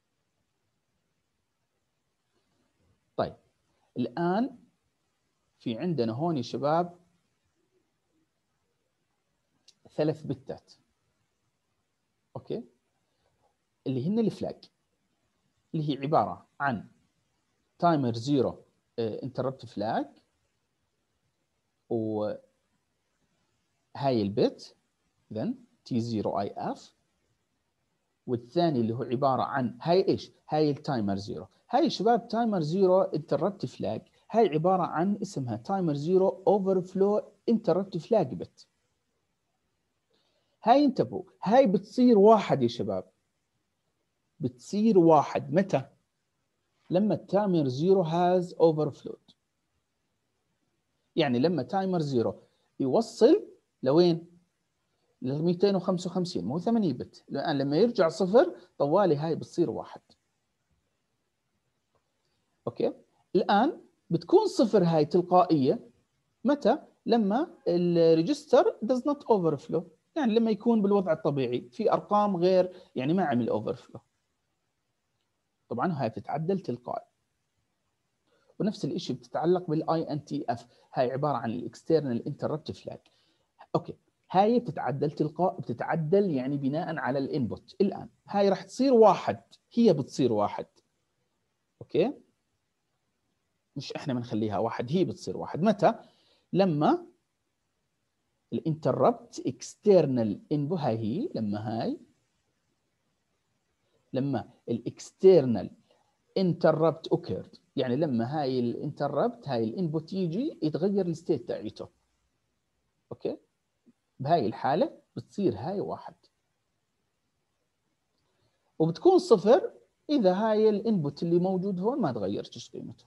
طيب الان في عندنا هون يا شباب ثلاث بتات، اوكي، اللي هن الفلاج، اللي هي عباره عن تايمر زيرو انتربت فلاج، وهاي البت اذا تي زيرو اي اف، والثاني اللي هو عباره عن هاي ايش؟ هاي التايمر زيرو. هاي يا شباب تايمر زيرو انتربت فلاج، هاي عباره عن اسمها تايمر زيرو اوفر فلو انتربت فلاج بت. هاي انتبهوا، هاي بتصير واحد يا شباب، بتصير واحد متى؟ لما التايمر زيرو هاز اوفر فلود. يعني لما تايمر زيرو يوصل لوين؟ ل مئتين وخمسة وخمسين، مو ثمانية بت. الان لما يرجع صفر طوالي هاي بتصير واحد. اوكي، الان بتكون صفر هاي تلقائيه متى؟ لما الريجستر does not overflow، يعني لما يكون بالوضع الطبيعي في ارقام غير يعني ما عمل overflow. طبعا هاي بتتعدل تلقائي. ونفس الشيء بتتعلق بالاي ان تي اف، هاي عباره عن الاكسترنال انتربت فلاج. اوكي، هاي بتتعدل تلقاء، بتتعدل يعني بناء على الانبوت. الان هاي راح تصير واحد، هي بتصير واحد. اوكي، مش احنا بنخليها واحد، هي بتصير واحد متى؟ لما الانتربت اكسترنال انبوت، هاي هي لما هاي لما الاكسترنال انتربت اوكيرد، يعني لما هاي الانتربت هاي الانبوت يجي يتغير الستيت تاعيته. اوكي، بهاي الحاله بتصير هاي واحد، وبتكون صفر اذا هاي الانبوت اللي موجود هون ما تغيرتش قيمته.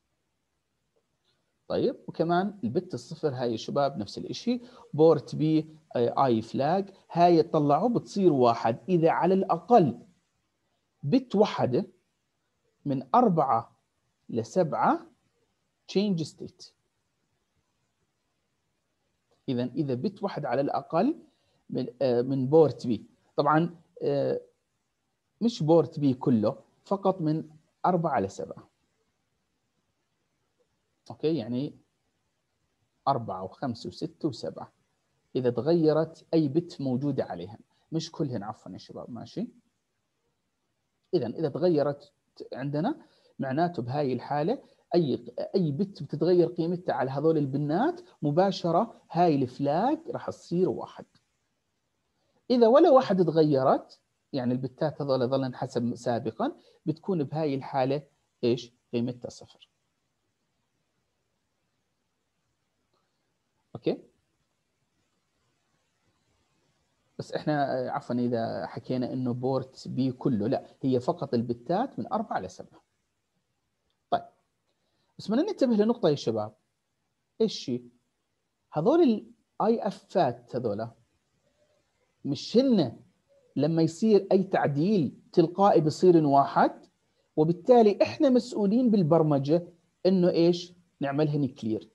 طيب، وكمان البت الصفر هاي يا شباب نفس الشيء، بورت بي اي فلاج، هاي تطلعه بتصير واحد اذا على الاقل بت واحده من أربعة لسبعة change state. إذا إذا بت واحد على الأقل من من بورت بي، طبعا مش بورت بي كله، فقط من أربعة لسبعة. أوكي، يعني أربعة وخمسة وستة وسبعة إذا تغيرت أي بت موجودة عليها، مش كلهن عفوا يا شباب، ماشي؟ إذا إذا تغيرت عندنا معناته بهاي الحالة اي اي بت بتتغير قيمتها على هذول البنات مباشره، هاي الفلاج راح تصير واحد. اذا ولا واحد تغيرت، يعني البتات هذول ظلن حسب سابقا، بتكون بهاي الحاله ايش؟ قيمتها صفر. اوكي، بس احنا عفوا اذا حكينا انه بورت بي كله، لا، هي فقط البتات من أربعة لسبعة. طيب بس بدنا ننتبه لنقطة يا شباب. ايش هي؟ هذول الاي افات هذول مش هن لما يصير اي تعديل تلقائي بصير واحد، وبالتالي احنا مسؤولين بالبرمجة انه ايش؟ نعملهن كليرد.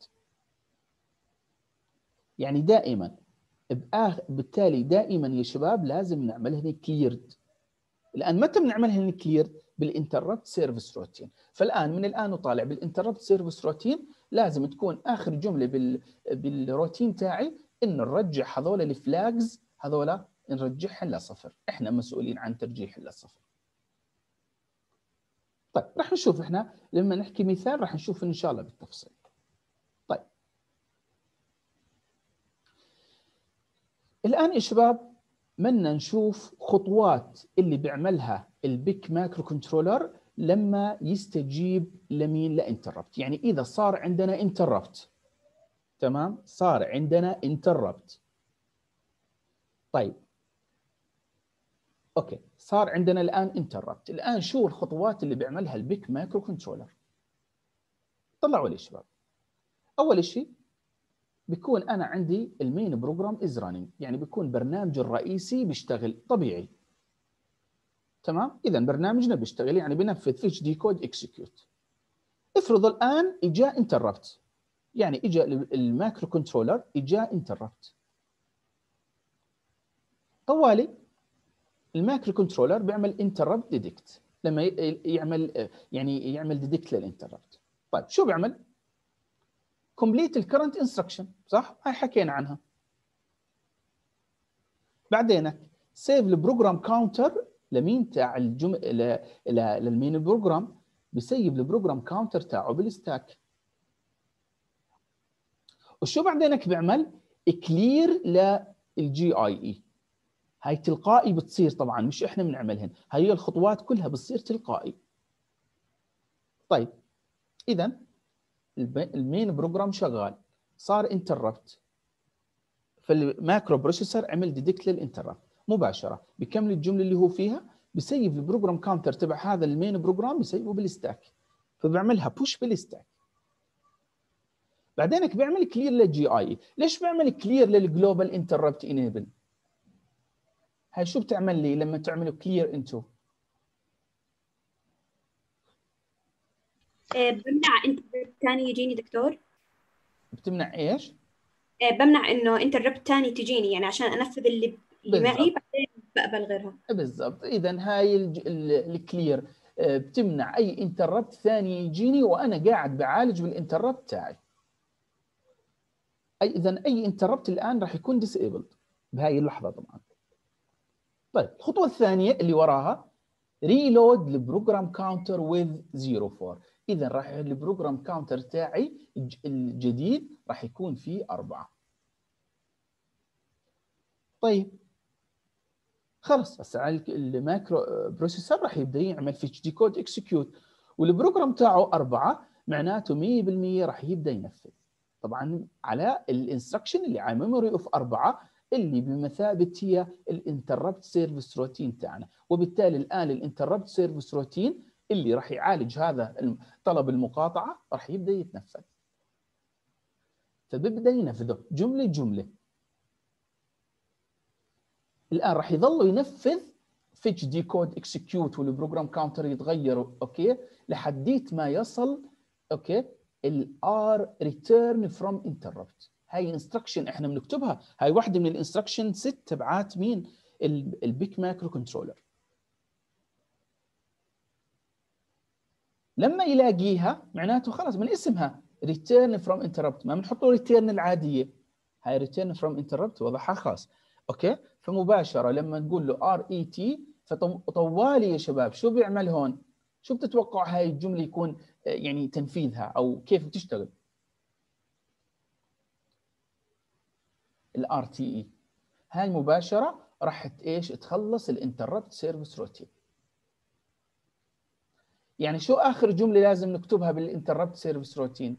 يعني دائما بآخر، بالتالي دائما يا شباب لازم نعملهن كليرد. الان متى بنعملهن كليرد؟ بالانتربت سيرفيس روتين. فالان من الان وطالع بالانتربت سيرفيس روتين لازم تكون اخر جمله بال بالروتين تاعي انه نرجع هذول الفلاجز هذول نرجعهم لصفر. احنا مسؤولين عن ترجيح لصفر. طيب راح نشوف احنا لما نحكي مثال راح نشوف ان شاء الله بالتفصيل. طيب الان يا شباب بدنا نشوف خطوات اللي بيعملها البيك مايكرو كنترولر لما يستجيب لمين؟ لانتربت. يعني اذا صار عندنا انتربت، تمام، صار عندنا انتربت. طيب اوكي، صار عندنا الان انتربت. الان شو الخطوات اللي بيعملها البيك مايكرو كنترولر؟ طلعوا لي شباب. اول شيء بيكون انا عندي المين بروجرام از رانينج، يعني بيكون برنامج الرئيسي بيشتغل طبيعي. تمام، اذا برنامجنا بيشتغل يعني بنفذ فيش دي كود اكسكيوت. افرض الان اجا انتربت، يعني اجا المايكرو كنترولر اجا انتربت طوالي، المايكرو كنترولر بيعمل انتربت ديتكت. لما يعمل يعني يعمل ديتكت للانتربت. طيب شو بيعمل؟ كومبليت الكرنت انستركشن، صح؟ هاي حكينا عنها. بعدين سيف البروجرام كاونتر لمين؟ تاع الجم ل... ل... للمين البروجرام، بسيب البروجرام كاونتر تاعه بالستاك. وشو بعدينك بيعمل؟ كلير للجي اي اي. هاي تلقائي بتصير طبعا، مش احنا بنعملهن، هاي الخطوات كلها بتصير تلقائي. طيب اذا المين بروجرام شغال، صار انتربت، فالمايكرو بروسيسور عمل ديتكت للانتربت مباشره، بكمل الجمله اللي هو فيها، بسيب البروجرام كاونتر تبع هذا المين بروجرام، بسيبه بالستاك، فبيعملها بوش بالستاك. بعدينك بيعمل كلير للجي اي. ليش بيعمل كلير للجلوبال انتربت انيبل؟ هاي شو بتعمل لي لما تعملوا كلير انتو؟ بمنع انتربت ثاني يجيني دكتور. بتمنع ايش؟ بمنع انه انتربت ثاني تجيني، يعني عشان انفذ اللي اللي معي بعدين بقبل غيرها. بالضبط. اذا هاي الكلير بتمنع اي انتربت ثاني يجيني وانا قاعد بعالج بالانتربت تاعي. اي اذا اي انتربت الان راح يكون ديسيبلد بهاي اللحظه طبعا. طيب الخطوه الثانيه اللي وراها ريلود البروجرام كاونتر وذ صفر أربعة. اذا راح البروجرام كاونتر تاعي الجديد راح يكون فيه أربعة. طيب خلص هسه المايكرو بروسيسور راح يبدا يعمل فيتش دي كود اكسكيوت، والبروجرام تاعه أربعة، معناته مية بالمية راح يبدا ينفذ طبعا على الانستركشن اللي على ميموري اوف أربعة، اللي بمثابه هي الانتربت سيرفيس روتين تاعنا. وبالتالي الان الانتربت سيرفيس روتين اللي راح يعالج هذا طلب المقاطعه راح يبدا يتنفذ، فبيبدا ينفذه جمله جمله. الان راح يظل ينفذ فيتش دي كود اكسكيوت والبروجرام كاونتر يتغير، اوكي، لحديت ما يصل اوكي الار ريتيرن فروم انتربت. هاي انستركشن احنا بنكتبها، هاي واحده من الانستركشن ست تبعات مين؟ البيك مايكرو كنترولر. لما يلاقيها معناته خلاص من اسمها ريتيرن فروم انتربت، ما بنحطوا ريتيرن العاديه، هاي ريتيرن فروم انتربت واضحه خاص، اوكي. فمباشره لما نقول له ار اي تي فطوالي يا شباب شو بيعمل هون؟ شو بتتوقع هاي الجمله يكون يعني تنفيذها او كيف بتشتغل؟ الار تي اي هاي مباشره راح ايش تخلص الانتربت سيرفيس روتين. يعني شو اخر جمله لازم نكتبها بالانتربت سيرفيس روتين؟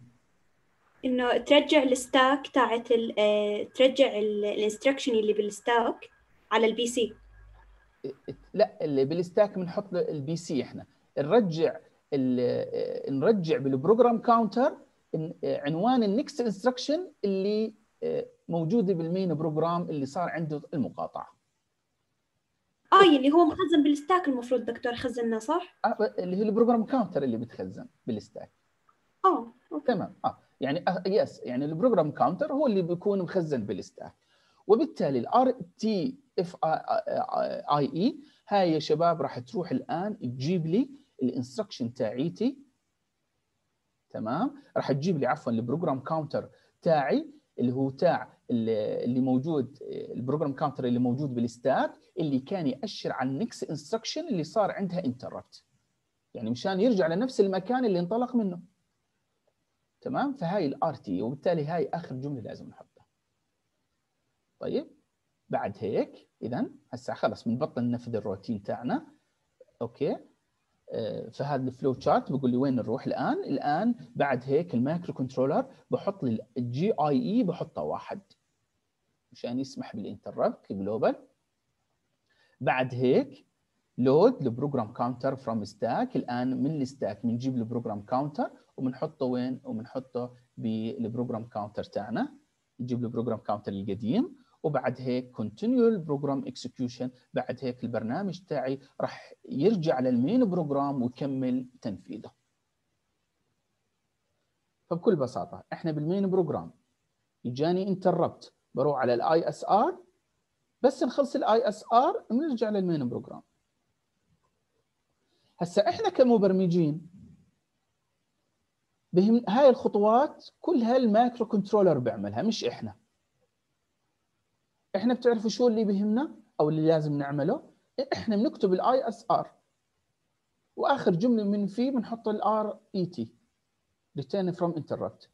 انه ترجع الستاك تاعت ترجع الانستركشن اللي بالستاك على البي سي. لا، اللي بالستاك بنحط البي سي، احنا نرجع نرجع بالبروجرام كاونتر عنوان النكست انستركشن اللي موجوده بالمين بروجرام اللي صار عنده المقاطعه. اه اللي هو مخزن بالستاك المفروض دكتور خزناه صح؟ آه اللي هو البروجرام كاونتر اللي بتخزن بالستاك. اه اوكي تمام. اه يعني آه يس يعني البروجرام كاونتر هو اللي بيكون مخزن بالستاك. وبالتالي الار تي اف اي اي هاي يا شباب راح تروح الان تجيب لي الانستركشن تاعيتي. تمام. راح تجيب لي عفوا البروجرام كاونتر تاعي اللي هو تاع اللي موجود، البروجرام كاونتر اللي موجود بالستاك اللي كان يأشر على النكست انستركشن اللي صار عندها انتربت، يعني مشان يرجع لنفس المكان اللي انطلق منه. تمام. فهاي الار تي، وبالتالي هاي اخر جمله لازم نحطها. طيب بعد هيك اذا هسه خلص بنبطل ننفذ الروتين تاعنا. اوكي. آه فهذا الفلو تشارت بقول لي وين نروح الان. الان بعد هيك المايكرو كنترولر بحط لي الجي اي اي بحطه واحد مشان يسمح بالانتربت جلوبال. بعد هيك لود البروجرام كاونتر فروم ستاك. الان من الستاك بنجيب البروجرام كاونتر وبنحطه وين؟ وبنحطه بالبروجرام كاونتر تاعنا، نجيب البروجرام كاونتر القديم. وبعد هيك كونتينيو البروجرام اكسكيوشن. بعد هيك البرنامج تاعي راح يرجع للمين بروجرام ويكمل تنفيذه. فبكل بساطه احنا بالمين بروجرام يجاني انتربت، بروح على الاي اس ار، بس نخلص الاي اس ار بنرجع للمين بروجرام. هسه احنا كمبرمجين بهم هاي الخطوات كلها المايكرو كنترولر بيعملها مش احنا. احنا بتعرفوا شو اللي بهمنا او اللي لازم نعمله؟ احنا بنكتب الاي اس ار واخر جمله من فيه بنحط الار اي تي return from interrupt.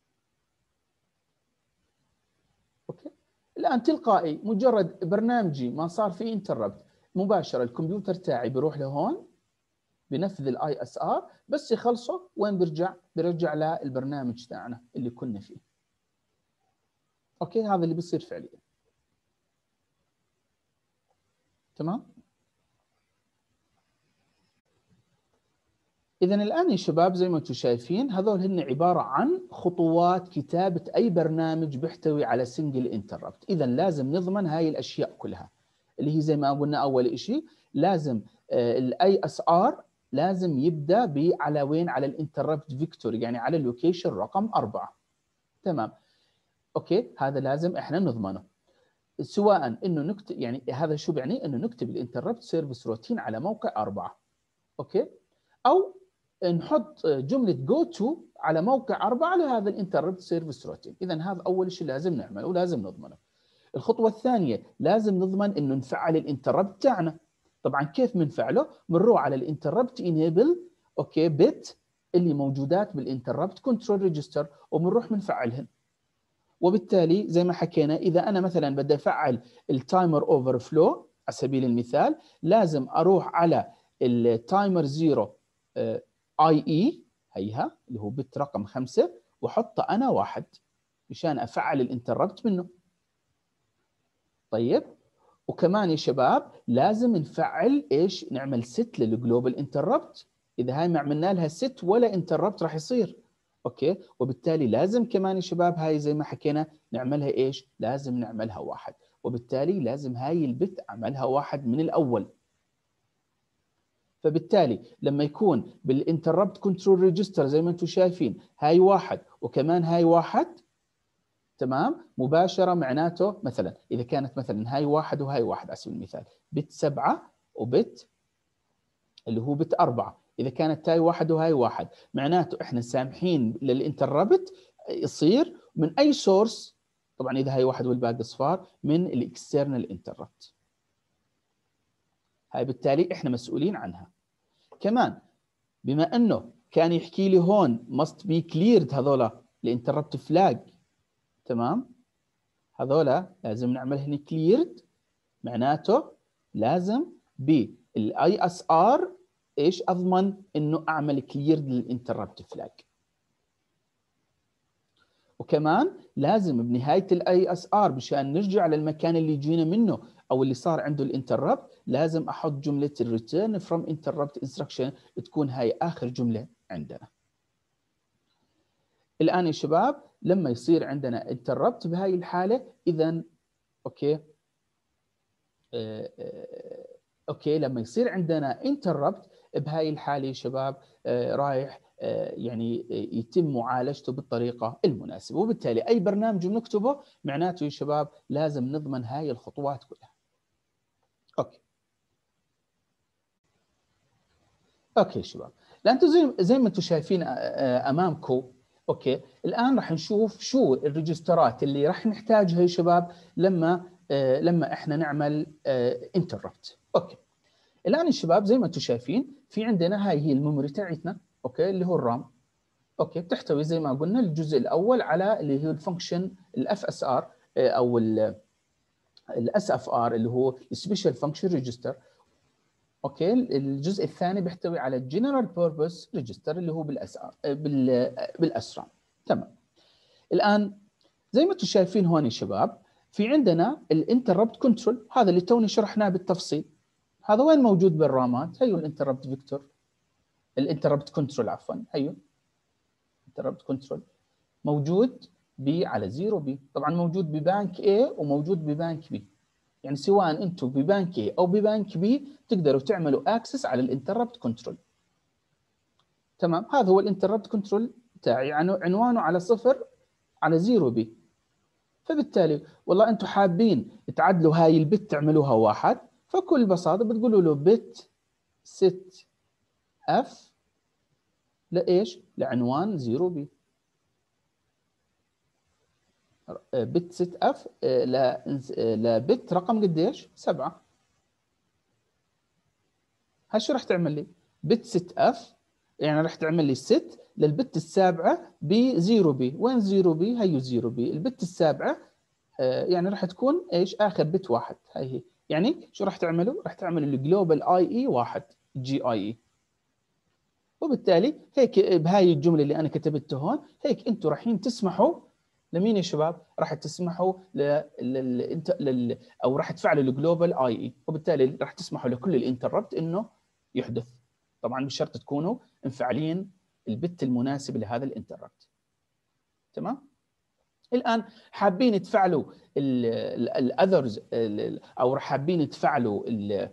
اوكي. الان تلقائي مجرد برنامجي ما صار فيه انتربت مباشره الكمبيوتر تاعي بيروح لهون بنفذ الاي اس ار، بس يخلصه وين بيرجع؟ بيرجع للبرنامج تاعنا اللي كنا فيه. اوكي. هذا اللي بيصير فعليا. تمام. اذا الان يا شباب زي ما انتم شايفين هذول هن عباره عن خطوات كتابه اي برنامج بيحتوي على سنجل انتربت. اذا لازم نضمن هاي الاشياء كلها اللي هي زي ما قلنا اول شيء لازم الاي اس ار لازم يبدا ب على وين؟ على الانتربت فيكتور، يعني على اللوكيشن رقم أربعة. تمام. اوكي. هذا لازم احنا نضمنه، سواء انه نكتب يعني هذا شو يعني؟ انه نكتب الانتربت سيرفيس روتين على موقع أربعة. اوكي. او نحط جمله جو تو على موقع أربعة لهذا الانتربت سيرفيس روتين. اذا هذا اول شيء لازم نعمله ولازم نضمنه. الخطوه الثانيه لازم نضمن انه نفعل الانتربت تاعنا. طبعا كيف بنفعله؟ بنروح على الانتربت انيبل اوكي بت اللي موجودات بالانتربت كنترول ريجستر وبنروح بنفعلهن. وبالتالي زي ما حكينا اذا انا مثلا بدي افعل التايمر اوفر فلو على سبيل المثال لازم اروح على التايمر زيرو اي اي هيها اللي هو بت رقم خمسة واحطه انا واحد مشان افعل الانتربت منه. طيب. وكمان يا شباب لازم نفعل ايش؟ نعمل ست للجلوبال انتربت. اذا هاي ما عملنا لها ست ولا انتربت راح يصير. اوكي. وبالتالي لازم كمان يا شباب هاي زي ما حكينا نعملها ايش؟ لازم نعملها واحد. وبالتالي لازم هاي البت اعملها واحد من الاول. فبالتالي لما يكون بالانتربت كنترول ريجستر زي ما انتم شايفين هاي واحد وكمان هاي واحد، تمام، مباشره معناته مثلا اذا كانت مثلا هاي واحد وهاي واحد على سبيل المثال بت سبعه وبت اللي هو بت أربعة، إذا كانت هاي واحد وهاي واحد معناته إحنا سامحين للإنتربت يصير من أي سورس. طبعا إذا هاي واحد والباقي صفار من الإكسترنال انتربت. هاي بالتالي إحنا مسؤولين عنها. كمان بما أنه كان يحكي لي هون must be cleared هذولا الانتربت فلاج، تمام، هذولا لازم نعملهن cleared معناته لازم بالاي اس ار ايش اضمن انه اعمل كلير للانتربت فلاج. وكمان لازم بنهايه الاي اس ار مشان نرجع للمكان اللي جينا منه او اللي صار عنده الانتربت لازم احط جمله الريتيرن فروم انتربت انستراكشن تكون هاي اخر جمله عندنا. الان يا شباب لما يصير عندنا انتربت بهاي الحاله اذا اوكي آه آه اوكي لما يصير عندنا انتربت بهاي الحاله يا شباب آه رايح آه يعني يتم معالجته بالطريقه المناسبه، وبالتالي اي برنامج بنكتبه معناته يا شباب لازم نضمن هاي الخطوات كلها. اوكي اوكي يا شباب، لانتم زي زي ما انتم شايفين امامكم اوكي الان راح نشوف شو الريجسترات اللي راح نحتاجها يا شباب لما آه لما احنا نعمل آه انتربت. اوكي الان يا شباب زي ما انتم شايفين في عندنا هاي هي الميموري تاعتنا اوكي اللي هو الرام. اوكي بتحتوي زي ما قلنا الجزء الاول على اللي هو الفانكشن الاف اس ار او الاس اف ار اللي هو السبيشال فانكشن ريجستر. اوكي الجزء الثاني بيحتوي على الجنرال بيربز ريجستر اللي هو بالاس ار بالاسرام. تمام. الان زي ما انتم شايفين هون يا شباب في عندنا الانتربت كنترول، هذا اللي توني شرحناه بالتفصيل. هذا وين موجود بالرامات؟ هيو الانتربت فيكتور الانتربت كنترول عفوا هيو انتربت كنترول موجود بي على زيرو بي، طبعا موجود ببانك A وموجود ببانك B، يعني سواء انتم ببانك A او ببانك B تقدروا تعملوا اكسس على الانتربت كنترول. تمام. هذا هو الانتربت كنترول تاعي، يعني عنوانه على صفر على زيرو بي. فبالتالي والله انتم حابين تعدلوا هاي البت تعملوها واحد، فبكل بساطه بتقولوا له بت ست اف لايش؟ لعنوان زيرو بي. بت ست اف لبت رقم قديش؟ سبعة. هاي شو راح تعمل لي؟ بت ست اف يعني راح تعمل لي ست للبت السابعه بزيرو بي. وين زيرو بي؟ هيو زيرو بي. البت السابعه آه يعني راح تكون ايش؟ اخر بت واحد. هاي هي يعني شو راح تعملوا؟ راح تعملوا الجلوبال اي اي واحد جي اي اي. وبالتالي هيك بهاي الجمله اللي انا كتبتها هون هيك انتم رايحين تسمحوا لمين يا شباب؟ راح تسمحوا ل... لل... لل... او راح تفعلوا الجلوبال اي اي، وبالتالي راح تسمحوا لكل الانتربت انه يحدث. طبعا بشرط تكونوا مفعلين البت المناسب لهذا الانتربت. تمام؟ الان حابين تفعلوا الاذرز او حابين تفعلوا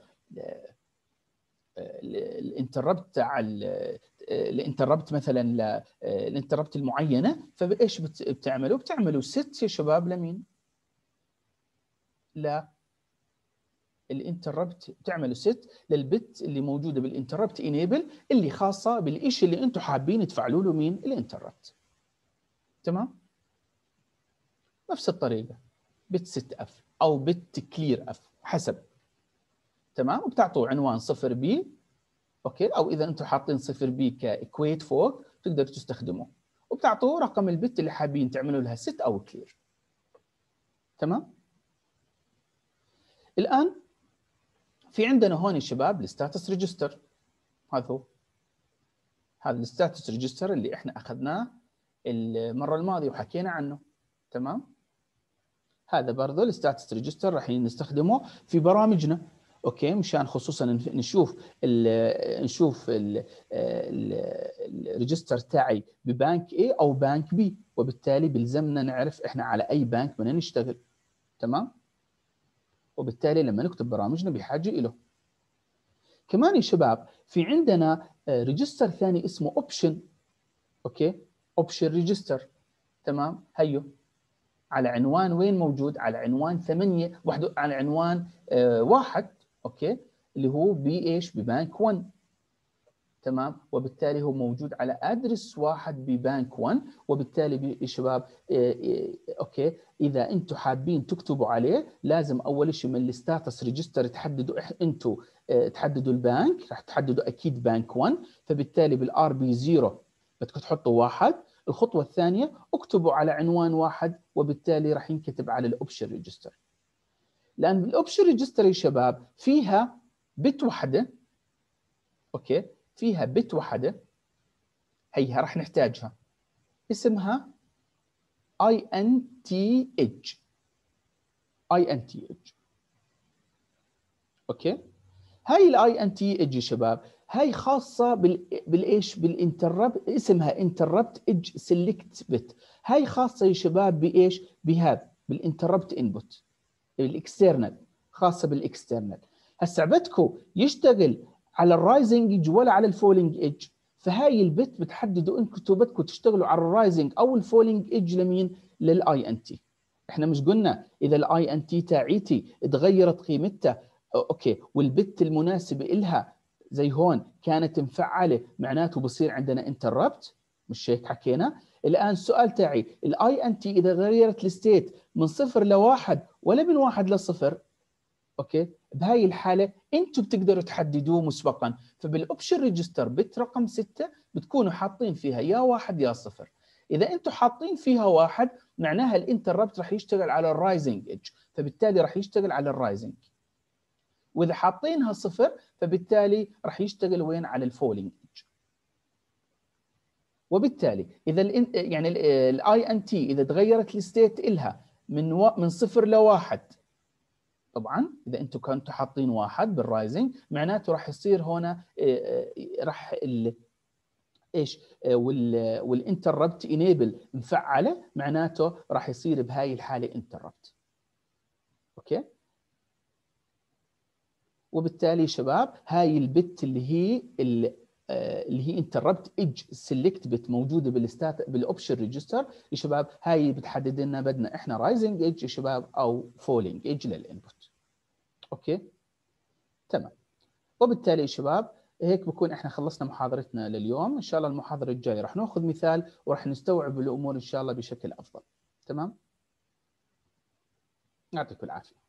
الانتربت تاع الانتربت مثلا الانتربت المعينه، فايش بتعملوا؟ بتعملوا ست يا شباب لمين؟ لا الانتربت، بتعملوا ست للبت اللي موجوده بالانتربت انيبل اللي خاصه بالشيء اللي انتم حابين تفعلوا له مين؟ الانتربت. تمام؟ نفس الطريقه بت ست اف او بت كلير اف حسب. تمام. وبتعطوا عنوان صفر بي اوكي، او اذا انتم حاطين صفر بي كايكويت فوق تقدروا تستخدموه، وبتعطوه رقم البت اللي حابين تعملوا لها ست او كلير. تمام. الان في عندنا هون يا شباب الستاتس ريجستر. هذا هو هذا الستاتس ريجستر اللي احنا اخذناه المره الماضيه وحكينا عنه. تمام. هذا برضه الستاتس ريجستر راح نستخدمه في برامجنا اوكي، مشان خصوصا نشوف ال نشوف الريجستر تاعي ببنك A او بنك B، وبالتالي بيلزمنا نعرف احنا على اي بنك بدنا نشتغل. تمام. وبالتالي لما نكتب برامجنا بحاجه له. كمان يا شباب في عندنا ريجستر ثاني اسمه اوبشن. اوكي اوبشن ريجستر. تمام. هيو على عنوان وين موجود؟ على عنوان ثمانية واحد، على عنوان آه واحد اوكي اللي هو بايش؟ ببنك واحد. تمام. وبالتالي هو موجود على ادرس واحد ببنك واحد، وبالتالي يا شباب آه آه اوكي اذا انتم حابين تكتبوا عليه لازم اول شيء من الستاتس ريجستر تحددوا انتم آه تحددوا البنك، راح تحددوا اكيد بنك واحد، فبالتالي بالار بي صفر بدكم تحطوا واحد. الخطوة الثانية اكتبوا على عنوان واحد، وبالتالي راح ينكتب على الاوبشن ريجستر. لأن الاوبشن ريجستر يا شباب فيها بت واحدة اوكي، فيها بت واحدة هيها راح نحتاجها اسمها اي ان تي اتش. اي ان تي اتش اوكي. هاي الاي ان تي ايدج يا شباب هاي خاصه بال بالايش بالانتربت، اسمها انتربت ايدج سيلكت بت. هاي خاصه يا شباب بايش؟ بهذا بالانتربت انبوت الاكسترنال، خاصه بالاكسترنال. هسه بدكم يشتغل على الرايزنج ايدج ولا على الفولينج ايدج؟ فهاي البت بتحددوا انكم بدكم تشتغلوا على الرايزنج او الفولينج ايدج لمين؟ للاي ان تي. احنا مش قلنا اذا الاي ان تي تاعيتي تغيرت قيمتها اوكي والبت المناسبه لها زي هون كانت مفعله، معناته بصير عندنا انتربت، مش هيك حكينا؟ الان السؤال تاعي الاي ان تي اذا غيرت الستيت من صفر لواحد ولا من واحد لصفر، اوكي، بهاي الحاله انتم بتقدروا تحددوه مسبقا. فبالاوبشن ريجستر بت رقم ستة بتكونوا حاطين فيها يا واحد يا صفر. اذا انتم حاطين فيها واحد معناها الانتربت راح يشتغل على الرايزنج ايدج، فبالتالي راح يشتغل على الرايزنج. واذا حاطينها صفر فبالتالي راح يشتغل وين؟ على الفولينج ايدج. وبالتالي اذا ال يعني الاي ان تي اذا تغيرت الستيت الها من و... من صفر لواحد، طبعا اذا انتم كنتوا حاطين واحد بالرايزنج معناته راح يصير هنا راح ال... ايش وال والانتربت انيبل مفعله، معناته راح يصير بهاي الحاله انتربت. اوكي. وبالتالي شباب هاي البت اللي هي اللي هي انتربت ايدج سيلكت بت موجوده بالستات بالاوبشن ريجستر يا شباب، هاي بتحدد لنا بدنا احنا رايزنج ايدج يا شباب او فولينج ايدج للانبوت. اوكي تمام. وبالتالي يا شباب هيك بكون احنا خلصنا محاضرتنا لليوم. ان شاء الله المحاضره الجايه راح ناخذ مثال وراح نستوعب الامور ان شاء الله بشكل افضل. تمام. يعطيكم العافيه.